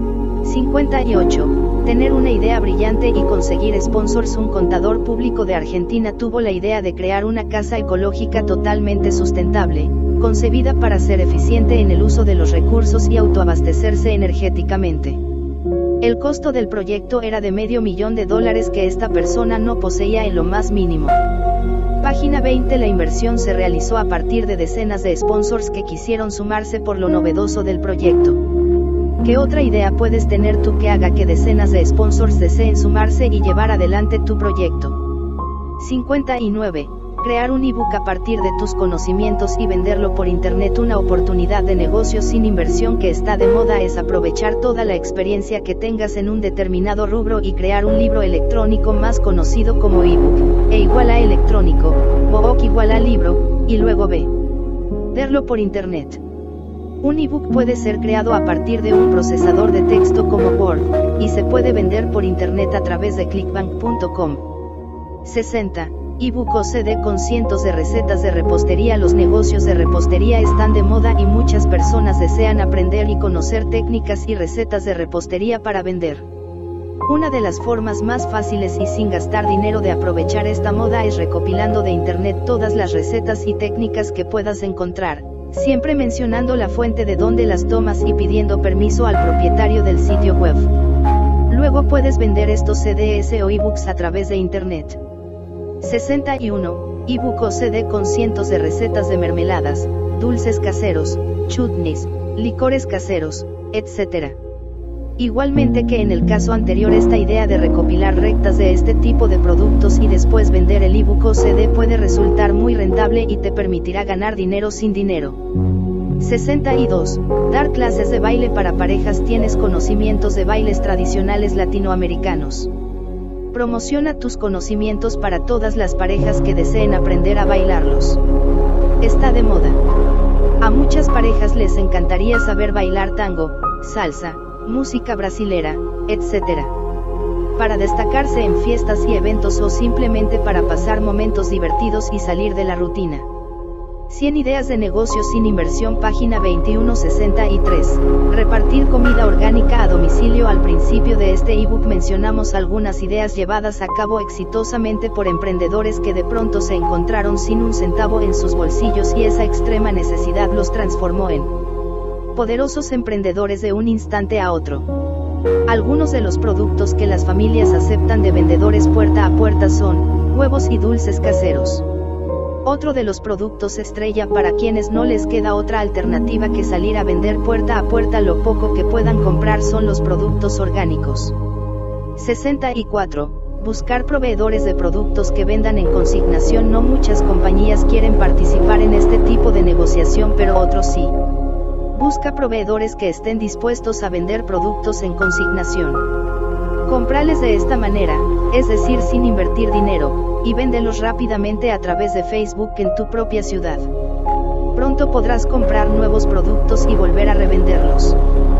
58. Tener una idea brillante y conseguir sponsors. Un contador público de Argentina tuvo la idea de crear una casa ecológica totalmente sustentable, concebida para ser eficiente en el uso de los recursos y autoabastecerse energéticamente. El costo del proyecto era de $500,000 que esta persona no poseía en lo más mínimo. Página 20. La inversión se realizó a partir de decenas de sponsors que quisieron sumarse por lo novedoso del proyecto. ¿Qué otra idea puedes tener tú que haga que decenas de sponsors deseen sumarse y llevar adelante tu proyecto? 59. Crear un ebook a partir de tus conocimientos y venderlo por internet. Una oportunidad de negocio sin inversión que está de moda es aprovechar toda la experiencia que tengas en un determinado rubro y crear un libro electrónico más conocido como ebook, E igual a electrónico, book igual a libro, y luego venderlo por internet. Un ebook puede ser creado a partir de un procesador de texto como Word, y se puede vender por internet a través de clickbank.com. 60. Ebook o CD con cientos de recetas de repostería. Los negocios de repostería están de moda y muchas personas desean aprender y conocer técnicas y recetas de repostería para vender. Una de las formas más fáciles y sin gastar dinero de aprovechar esta moda es recopilando de internet todas las recetas y técnicas que puedas encontrar, siempre mencionando la fuente de donde las tomas y pidiendo permiso al propietario del sitio web. Luego puedes vender estos CDs o ebooks a través de internet. 61. Ebook o CD con cientos de recetas de mermeladas, dulces caseros, chutneys, licores caseros, etc. Igualmente que en el caso anterior, esta idea de recopilar rectas de este tipo de productos y después vender el ebook o CD puede resultar muy rentable y te permitirá ganar dinero sin dinero. 62. Dar clases de baile para parejas. ¿Tienes conocimientos de bailes tradicionales latinoamericanos? Promociona tus conocimientos para todas las parejas que deseen aprender a bailarlos. Está de moda. A muchas parejas les encantaría saber bailar tango, salsa, música brasilera, etc. Para destacarse en fiestas y eventos o simplemente para pasar momentos divertidos y salir de la rutina. 100 ideas de negocio sin inversión. Página 21. 63. Repartir comida orgánica a domicilio. Al principio de este ebook mencionamos algunas ideas llevadas a cabo exitosamente por emprendedores que de pronto se encontraron sin un centavo en sus bolsillos y esa extrema necesidad los transformó en poderosos emprendedores de un instante a otro. Algunos de los productos que las familias aceptan de vendedores puerta a puerta son huevos y dulces caseros. Otro de los productos estrella para quienes no les queda otra alternativa que salir a vender puerta a puerta lo poco que puedan comprar son los productos orgánicos. 64. Buscar proveedores de productos que vendan en consignación. No muchas compañías quieren participar en este tipo de negociación, pero otros sí. Busca proveedores que estén dispuestos a vender productos en consignación. Cómprales de esta manera, es decir, sin invertir dinero, y véndelos rápidamente a través de Facebook en tu propia ciudad. Pronto podrás comprar nuevos productos y volver a revenderlos.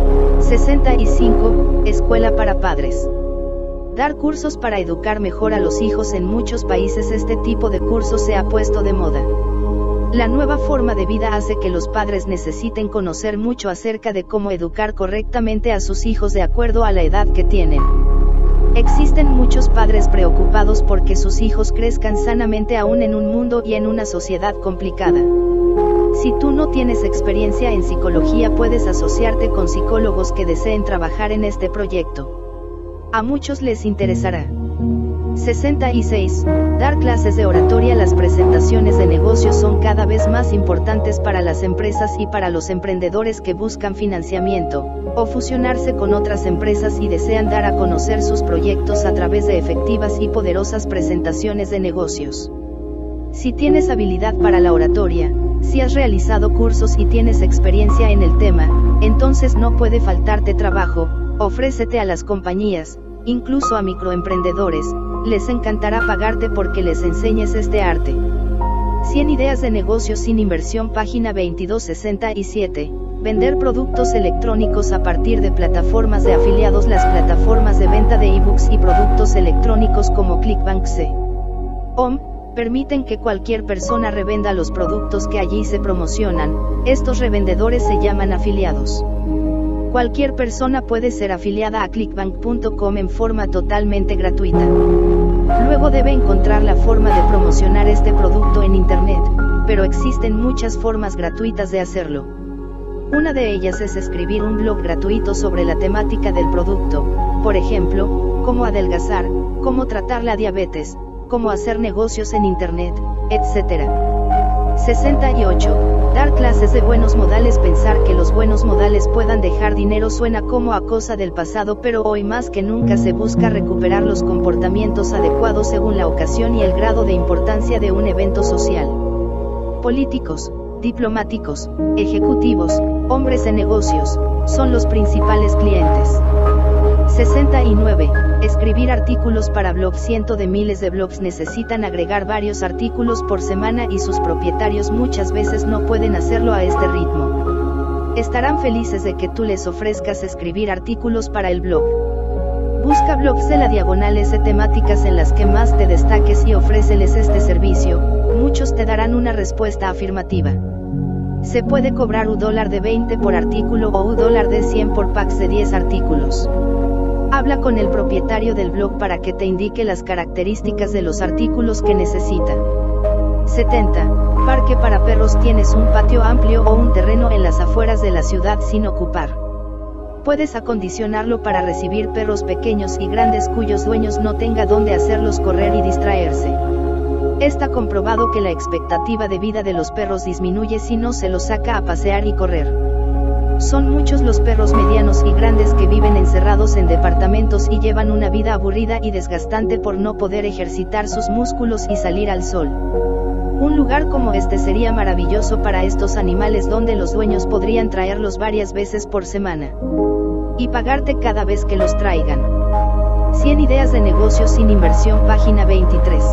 65. Escuela para padres. Dar cursos para educar mejor a los hijos. En muchos países este tipo de cursos se ha puesto de moda. La nueva forma de vida hace que los padres necesiten conocer mucho acerca de cómo educar correctamente a sus hijos de acuerdo a la edad que tienen. Existen muchos padres preocupados porque sus hijos crezcan sanamente aún en un mundo y en una sociedad complicada. Si tú no tienes experiencia en psicología, puedes asociarte con psicólogos que deseen trabajar en este proyecto. A muchos les interesará. 66. Dar clases de oratoria. Las presentaciones de negocios son cada vez más importantes para las empresas y para los emprendedores que buscan financiamiento, o fusionarse con otras empresas y desean dar a conocer sus proyectos a través de efectivas y poderosas presentaciones de negocios. Si tienes habilidad para la oratoria, si has realizado cursos y tienes experiencia en el tema, entonces no puede faltarte trabajo. Ofrécete a las compañías, incluso a microemprendedores, les encantará pagarte porque les enseñes este arte. 100 ideas de negocio sin inversión. Página 22. 67. Vender productos electrónicos a partir de plataformas de afiliados. Las plataformas de venta de ebooks y productos electrónicos como ClickBank.com permiten que cualquier persona revenda los productos que allí se promocionan. Estos revendedores se llaman afiliados. Cualquier persona puede ser afiliada a clickbank.com en forma totalmente gratuita. Luego debe encontrar la forma de promocionar este producto en Internet, pero existen muchas formas gratuitas de hacerlo. Una de ellas es escribir un blog gratuito sobre la temática del producto, por ejemplo, cómo adelgazar, cómo tratar la diabetes, cómo hacer negocios en Internet, etc. 68. Dar clases de buenos modales. Pensar que los buenos modales puedan dejar dinero suena como a cosa del pasado, pero hoy más que nunca se busca recuperar los comportamientos adecuados según la ocasión y el grado de importancia de un evento social. Políticos, diplomáticos, ejecutivos, hombres de negocios, son los principales clientes. 69. Escribir artículos para blogs. Cientos de miles de blogs necesitan agregar varios artículos por semana y sus propietarios muchas veces no pueden hacerlo a este ritmo. Estarán felices de que tú les ofrezcas escribir artículos para el blog. Busca blogs de la diagonal S temáticas en las que más te destaques y ofréceles este servicio. Muchos te darán una respuesta afirmativa. Se puede cobrar $1 de 20 por artículo o $1 de 100 por packs de 10 artículos. Habla con el propietario del blog para que te indique las características de los artículos que necesita. 70. Parque para perros. Tienes un patio amplio o un terreno en las afueras de la ciudad sin ocupar. Puedes acondicionarlo para recibir perros pequeños y grandes cuyos dueños no tenga dónde hacerlos correr y distraerse. Está comprobado que la expectativa de vida de los perros disminuye si no se los saca a pasear y correr. Son muchos los perros medianos y grandes que viven encerrados en departamentos y llevan una vida aburrida y desgastante por no poder ejercitar sus músculos y salir al sol. Un lugar como este sería maravilloso para estos animales, donde los dueños podrían traerlos varias veces por semana y pagarte cada vez que los traigan. 100 ideas de negocios sin inversión. Página 23.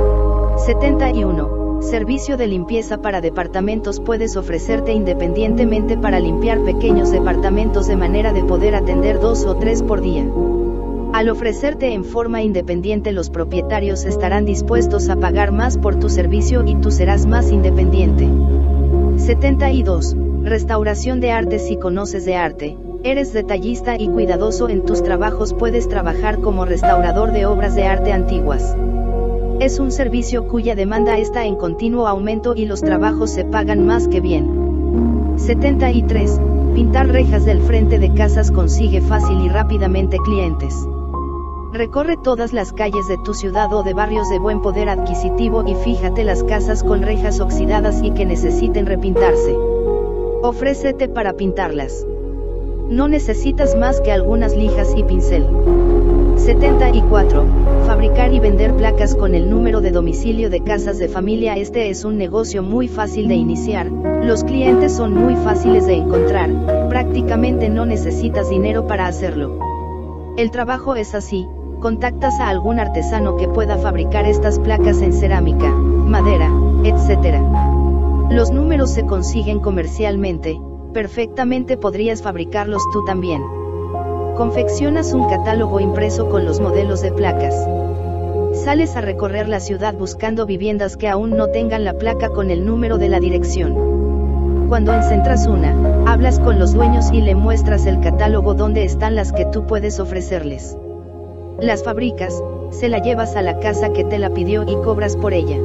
71. Servicio de limpieza para departamentos. Puedes ofrecerte independientemente para limpiar pequeños departamentos de manera de poder atender 2 o 3 por día. Al ofrecerte en forma independiente, los propietarios estarán dispuestos a pagar más por tu servicio y tú serás más independiente. 72. Restauración de arte. Si conoces de arte, eres detallista y cuidadoso en tus trabajos, puedes trabajar como restaurador de obras de arte antiguas. Es un servicio cuya demanda está en continuo aumento y los trabajos se pagan más que bien. 73. Pintar rejas del frente de casas. Consigue fácil y rápidamente clientes. Recorre todas las calles de tu ciudad o de barrios de buen poder adquisitivo y fíjate las casas con rejas oxidadas y que necesiten repintarse. Ofrécete para pintarlas. No necesitas más que algunas lijas y pincel. 74. Fabricar y vender placas con el número de domicilio de casas de familia. Este es un negocio muy fácil de iniciar, los clientes son muy fáciles de encontrar, prácticamente no necesitas dinero para hacerlo. El trabajo es así: contactas a algún artesano que pueda fabricar estas placas en cerámica, madera, etc. Los números se consiguen comercialmente, perfectamente podrías fabricarlos tú también. Confeccionas un catálogo impreso con los modelos de placas. Sales a recorrer la ciudad buscando viviendas que aún no tengan la placa con el número de la dirección. Cuando encuentras una, hablas con los dueños y le muestras el catálogo donde están las que tú puedes ofrecerles. Las fabricas, se la llevas a la casa que te la pidió y cobras por ella.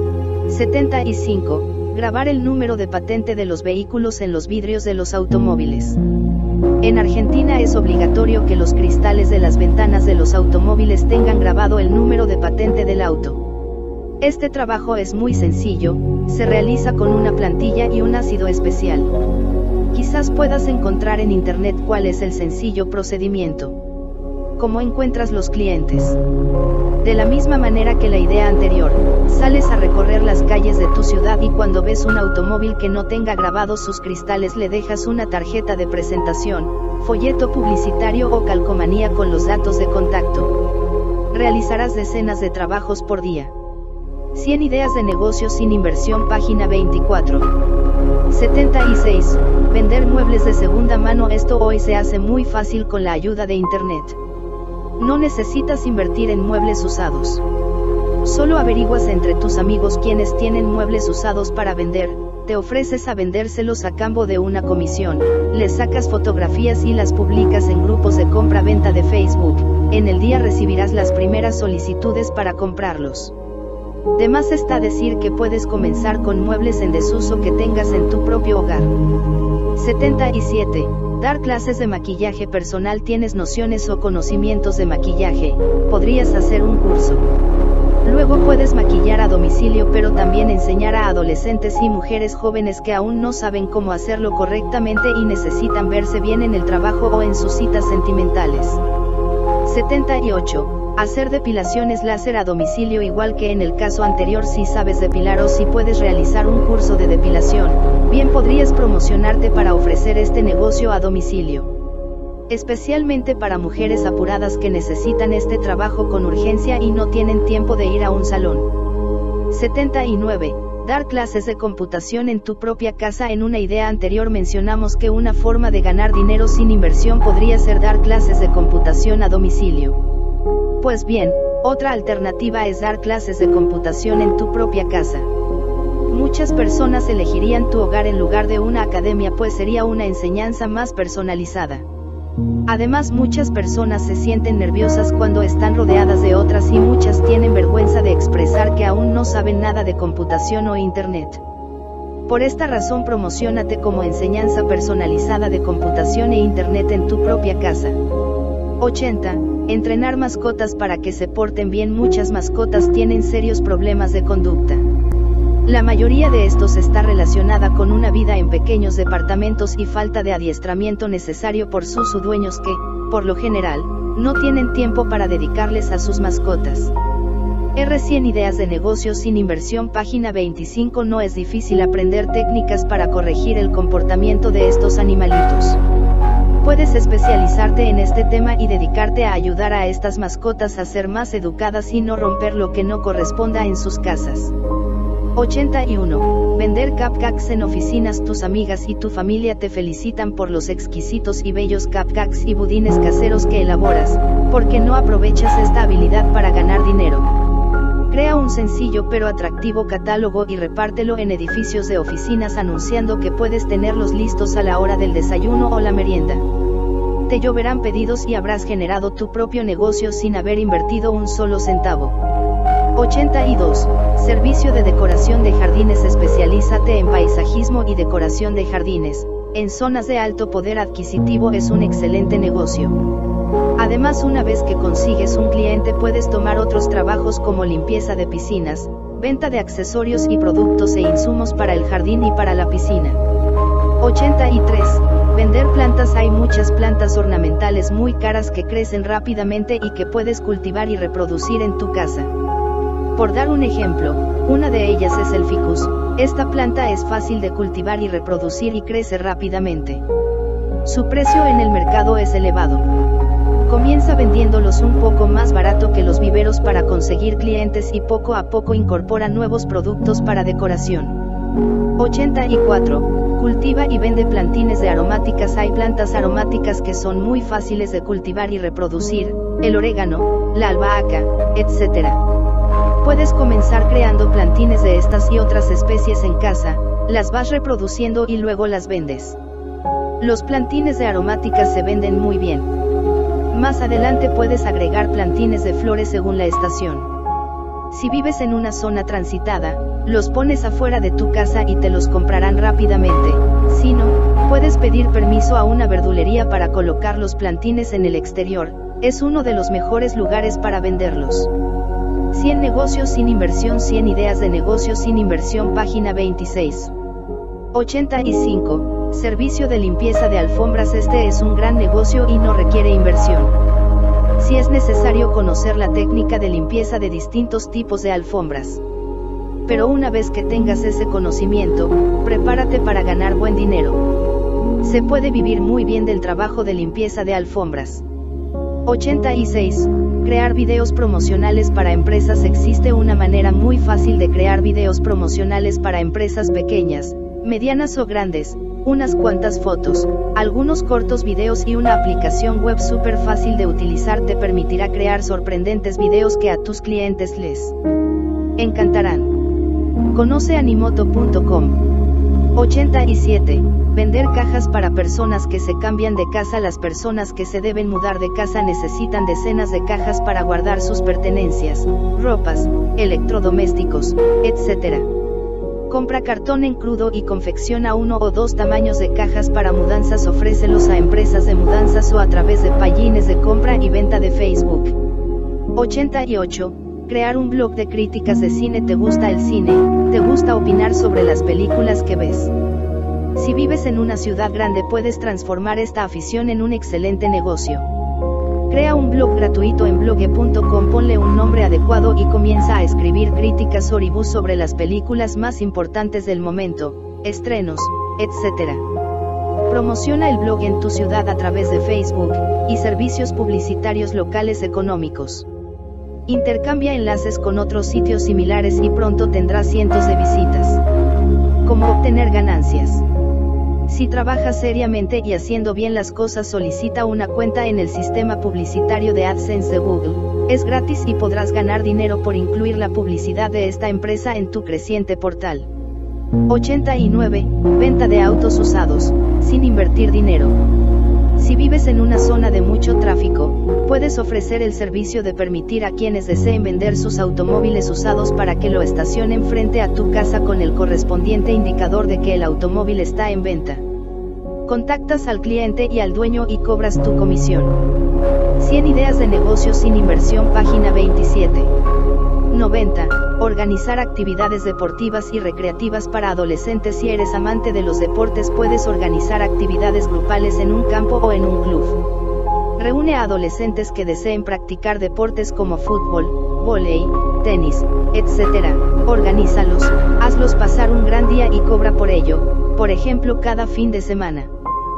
75. Grabar el número de patente de los vehículos en los vidrios de los automóviles. En Argentina es obligatorio que los cristales de las ventanas de los automóviles tengan grabado el número de patente del auto. Este trabajo es muy sencillo, se realiza con una plantilla y un ácido especial. Quizás puedas encontrar en internet cuál es el sencillo procedimiento. ¿Cómo encuentras los clientes? De la misma manera que la idea anterior, sales a recorrer las calles de tu ciudad y cuando ves un automóvil que no tenga grabados sus cristales le dejas una tarjeta de presentación, folleto publicitario o calcomanía con los datos de contacto. Realizarás decenas de trabajos por día. 100 ideas de negocios sin inversión. Página 24. 76. Vender muebles de segunda mano. Esto hoy se hace muy fácil con la ayuda de internet. No necesitas invertir en muebles usados. Solo averiguas entre tus amigos quienes tienen muebles usados para vender, te ofreces a vendérselos a cambio de una comisión, les sacas fotografías y las publicas en grupos de compra-venta de Facebook, en el día recibirás las primeras solicitudes para comprarlos. De más está decir que puedes comenzar con muebles en desuso que tengas en tu propio hogar. 77. Dar clases de maquillaje personal. ¿Tienes nociones o conocimientos de maquillaje? Podrías hacer un curso. Luego puedes maquillar a domicilio, pero también enseñar a adolescentes y mujeres jóvenes que aún no saben cómo hacerlo correctamente y necesitan verse bien en el trabajo o en sus citas sentimentales. 78. Hacer depilaciones láser a domicilio. Igual que en el caso anterior, si sabes depilar o si puedes realizar un curso de depilación, bien podrías promocionarte para ofrecer este negocio a domicilio. Especialmente para mujeres apuradas que necesitan este trabajo con urgencia y no tienen tiempo de ir a un salón. 79. Dar clases de computación en tu propia casa. En una idea anterior mencionamos que una forma de ganar dinero sin inversión podría ser dar clases de computación a domicilio. Pues bien, otra alternativa es dar clases de computación en tu propia casa. Muchas personas elegirían tu hogar en lugar de una academia, pues sería una enseñanza más personalizada. Además, muchas personas se sienten nerviosas cuando están rodeadas de otras y muchas tienen vergüenza de expresar que aún no saben nada de computación o internet. Por esta razón, promociónate como enseñanza personalizada de computación e internet en tu propia casa. 80. Entrenar mascotas para que se porten bien. Muchas mascotas tienen serios problemas de conducta. La mayoría de estos está relacionada con una vida en pequeños departamentos y falta de adiestramiento necesario por sus dueños que, por lo general, no tienen tiempo para dedicarles a sus mascotas. R100 Ideas de negocios sin inversión. Página 25. No es difícil aprender técnicas para corregir el comportamiento de estos animalitos. Puedes especializarte en este tema y dedicarte a ayudar a estas mascotas a ser más educadas y no romper lo que no corresponda en sus casas. 81. Vender cupcakes en oficinas. Tus amigas y tu familia te felicitan por los exquisitos y bellos cupcakes y budines caseros que elaboras, porque no aprovechas esta habilidad para ganar dinero. Crea un sencillo pero atractivo catálogo y repártelo en edificios de oficinas anunciando que puedes tenerlos listos a la hora del desayuno o la merienda. Te lloverán pedidos y habrás generado tu propio negocio sin haber invertido un solo centavo. 82. Servicio de decoración de jardines. Especialízate en paisajismo y decoración de jardines. En zonas de alto poder adquisitivo es un excelente negocio. Además, una vez que consigues un cliente, puedes tomar otros trabajos como limpieza de piscinas, venta de accesorios y productos e insumos para el jardín y para la piscina. 83. Vender plantas. Hay muchas plantas ornamentales muy caras que crecen rápidamente y que puedes cultivar y reproducir en tu casa. Por dar un ejemplo, una de ellas es el ficus. Esta planta es fácil de cultivar y reproducir y crece rápidamente. Su precio en el mercado es elevado. Comienza vendiéndolos un poco más barato que los viveros para conseguir clientes y poco a poco incorpora nuevos productos para decoración. 84. Cultiva y vende plantines de aromáticas. Hay plantas aromáticas que son muy fáciles de cultivar y reproducir, el orégano, la albahaca, etc. Puedes comenzar creando plantines de estas y otras especies en casa, las vas reproduciendo y luego las vendes. Los plantines de aromáticas se venden muy bien. Más adelante puedes agregar plantines de flores según la estación. Si vives en una zona transitada, los pones afuera de tu casa y te los comprarán rápidamente. Si no, puedes pedir permiso a una verdulería para colocar los plantines en el exterior. Es uno de los mejores lugares para venderlos. 100 negocios sin inversión. 100 ideas de negocios sin inversión. Página 26. 85. Servicio de limpieza de alfombras. Este es un gran negocio y no requiere inversión. Si es necesario conocer la técnica de limpieza de distintos tipos de alfombras. Pero una vez que tengas ese conocimiento, prepárate para ganar buen dinero. Se puede vivir muy bien del trabajo de limpieza de alfombras. 86. Crear videos promocionales para empresas. Existe una manera muy fácil de crear videos promocionales para empresas pequeñas, medianas o grandes, unas cuantas fotos, algunos cortos videos y una aplicación web súper fácil de utilizar te permitirá crear sorprendentes videos que a tus clientes les encantarán. Conoce Animoto.com. 87. Vender cajas para personas que se cambian de casa. Las personas que se deben mudar de casa necesitan decenas de cajas para guardar sus pertenencias, ropas, electrodomésticos, etc. Compra cartón en crudo y confecciona 1 o 2 tamaños de cajas para mudanzas. Ofrécelos a empresas de mudanzas o a través de páginas de compra y venta de Facebook. 88. Crear un blog de críticas de cine. ¿Te gusta el cine? ¿Te gusta opinar sobre las películas que ves? Si vives en una ciudad grande puedes transformar esta afición en un excelente negocio. Crea un blog gratuito en blogue.com, ponle un nombre adecuado y comienza a escribir críticas o reviews sobre las películas más importantes del momento, estrenos, etc. Promociona el blog en tu ciudad a través de Facebook y servicios publicitarios locales económicos. Intercambia enlaces con otros sitios similares y pronto tendrás cientos de visitas. ¿Cómo obtener ganancias? Si trabajas seriamente y haciendo bien las cosas, solicita una cuenta en el sistema publicitario de AdSense de Google. Es gratis y podrás ganar dinero por incluir la publicidad de esta empresa en tu creciente portal. 89. Venta de autos usados, sin invertir dinero. Si vives en una zona de mucho tráfico, puedes ofrecer el servicio de permitir a quienes deseen vender sus automóviles usados para que lo estacionen frente a tu casa con el correspondiente indicador de que el automóvil está en venta. Contactas al cliente y al dueño y cobras tu comisión. 100 ideas de negocios sin inversión. Página 27. 90. Organizar actividades deportivas y recreativas para adolescentes. Si eres amante de los deportes, puedes organizar actividades grupales en un campo o en un club. Reúne a adolescentes que deseen practicar deportes como fútbol, vóley, tenis, etc. Organízalos, hazlos pasar un gran día y cobra por ello, por ejemplo cada fin de semana.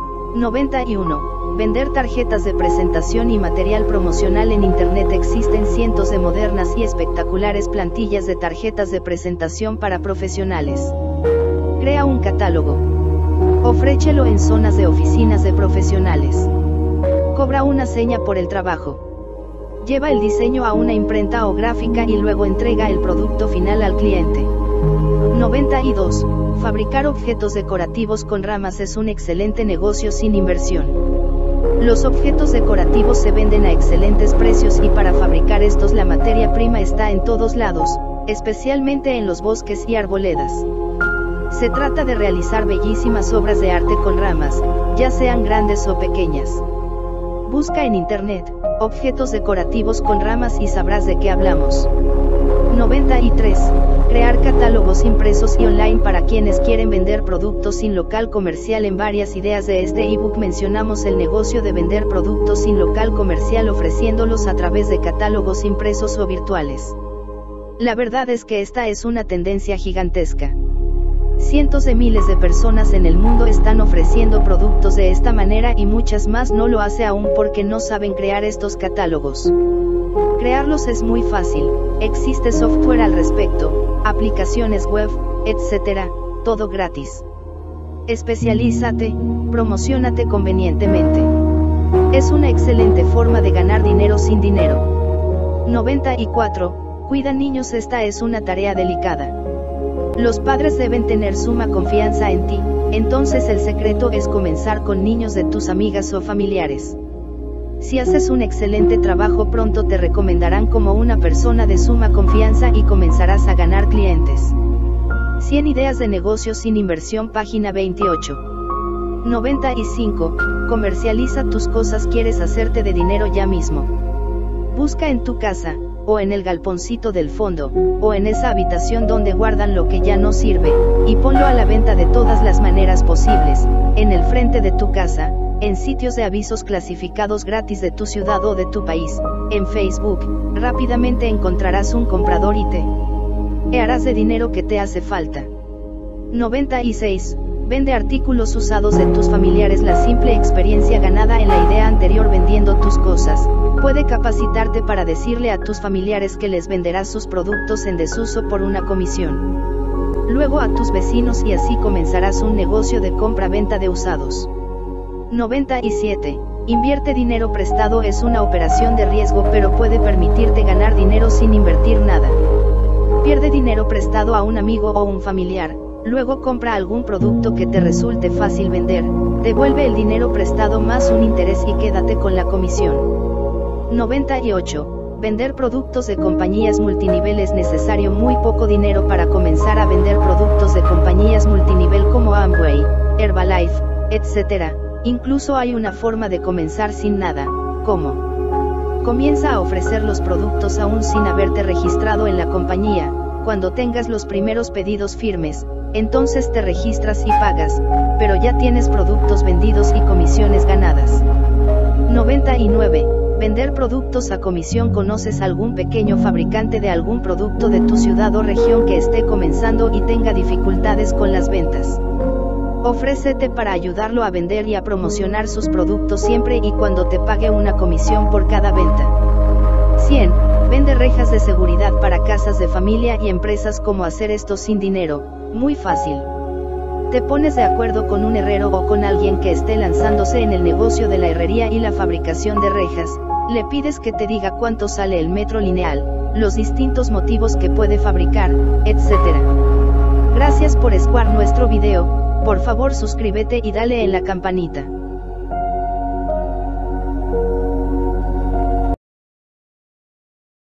91. Vender tarjetas de presentación y material promocional en Internet. Existen cientos de modernas y espectaculares plantillas de tarjetas de presentación para profesionales. Crea un catálogo. Ofréchelo en zonas de oficinas de profesionales. Cobra una seña por el trabajo. Lleva el diseño a una imprenta o gráfica y luego entrega el producto final al cliente. 92. Fabricar objetos decorativos con ramas es un excelente negocio sin inversión. Los objetos decorativos se venden a excelentes precios y para fabricar estos la materia prima está en todos lados, especialmente en los bosques y arboledas. Se trata de realizar bellísimas obras de arte con ramas, ya sean grandes o pequeñas. Busca en internet, objetos decorativos con ramas y sabrás de qué hablamos. 93. Crear catálogos impresos y online para quienes quieren vender productos sin local comercial. En varias ideas de este ebook mencionamos el negocio de vender productos sin local comercial ofreciéndolos a través de catálogos impresos o virtuales. La verdad es que esta es una tendencia gigantesca. Cientos de miles de personas en el mundo están ofreciendo productos de esta manera y muchas más no lo hace aún porque no saben crear estos catálogos. Crearlos es muy fácil, existe software al respecto, aplicaciones web, etc., todo gratis. Especialízate, promociónate convenientemente. Es una excelente forma de ganar dinero sin dinero. 94. Cuida niños. Esta es una tarea delicada. Los padres deben tener suma confianza en ti, entonces el secreto es comenzar con niños de tus amigas o familiares. Si haces un excelente trabajo pronto te recomendarán como una persona de suma confianza y comenzarás a ganar clientes. 100 ideas de negocios sin inversión. Página 28. 95. Comercializa tus cosas. ¿Quieres hacerte de dinero ya mismo? Busca en tu casa, o en el galponcito del fondo, o en esa habitación donde guardan lo que ya no sirve, y ponlo a la venta de todas las maneras posibles, en el frente de tu casa, en sitios de avisos clasificados gratis de tu ciudad o de tu país, en Facebook. Rápidamente encontrarás un comprador y te harás de dinero que te hace falta. 96. Vende artículos usados de tus familiares. La simple experiencia ganada en la idea anterior vendiendo tus cosas, puede capacitarte para decirle a tus familiares que les venderás sus productos en desuso por una comisión. luego a tus vecinos y así comenzarás un negocio de compra-venta de usados. 97. Invierte dinero prestado es una operación de riesgo pero puede permitirte ganar dinero sin invertir nada. Pierde dinero prestado a un amigo o un familiar, luego compra algún producto que te resulte fácil vender, devuelve el dinero prestado más un interés y quédate con la comisión. 98. Vender productos de compañías multinivel es necesario muy poco dinero para comenzar a vender productos de compañías multinivel como Amway, Herbalife, etc. Incluso hay una forma de comenzar sin nada, ¿cómo? Comienza a ofrecer los productos aún sin haberte registrado en la compañía. Cuando tengas los primeros pedidos firmes, entonces te registras y pagas, pero ya tienes productos vendidos y comisiones ganadas. 99. Vender productos a comisión. ¿Conoces algún pequeño fabricante de algún producto de tu ciudad o región que esté comenzando y tenga dificultades con las ventas? Ofrécete para ayudarlo a vender y a promocionar sus productos siempre y cuando te pague una comisión por cada venta. 100. Vende rejas de seguridad para casas de familia y empresas. ¿Cómo hacer esto sin dinero? Muy fácil. Te pones de acuerdo con un herrero o con alguien que esté lanzándose en el negocio de la herrería y la fabricación de rejas, le pides que te diga cuánto sale el metro lineal, los distintos motivos que puede fabricar, etc. Gracias por escuchar nuestro video, por favor suscríbete y dale en la campanita.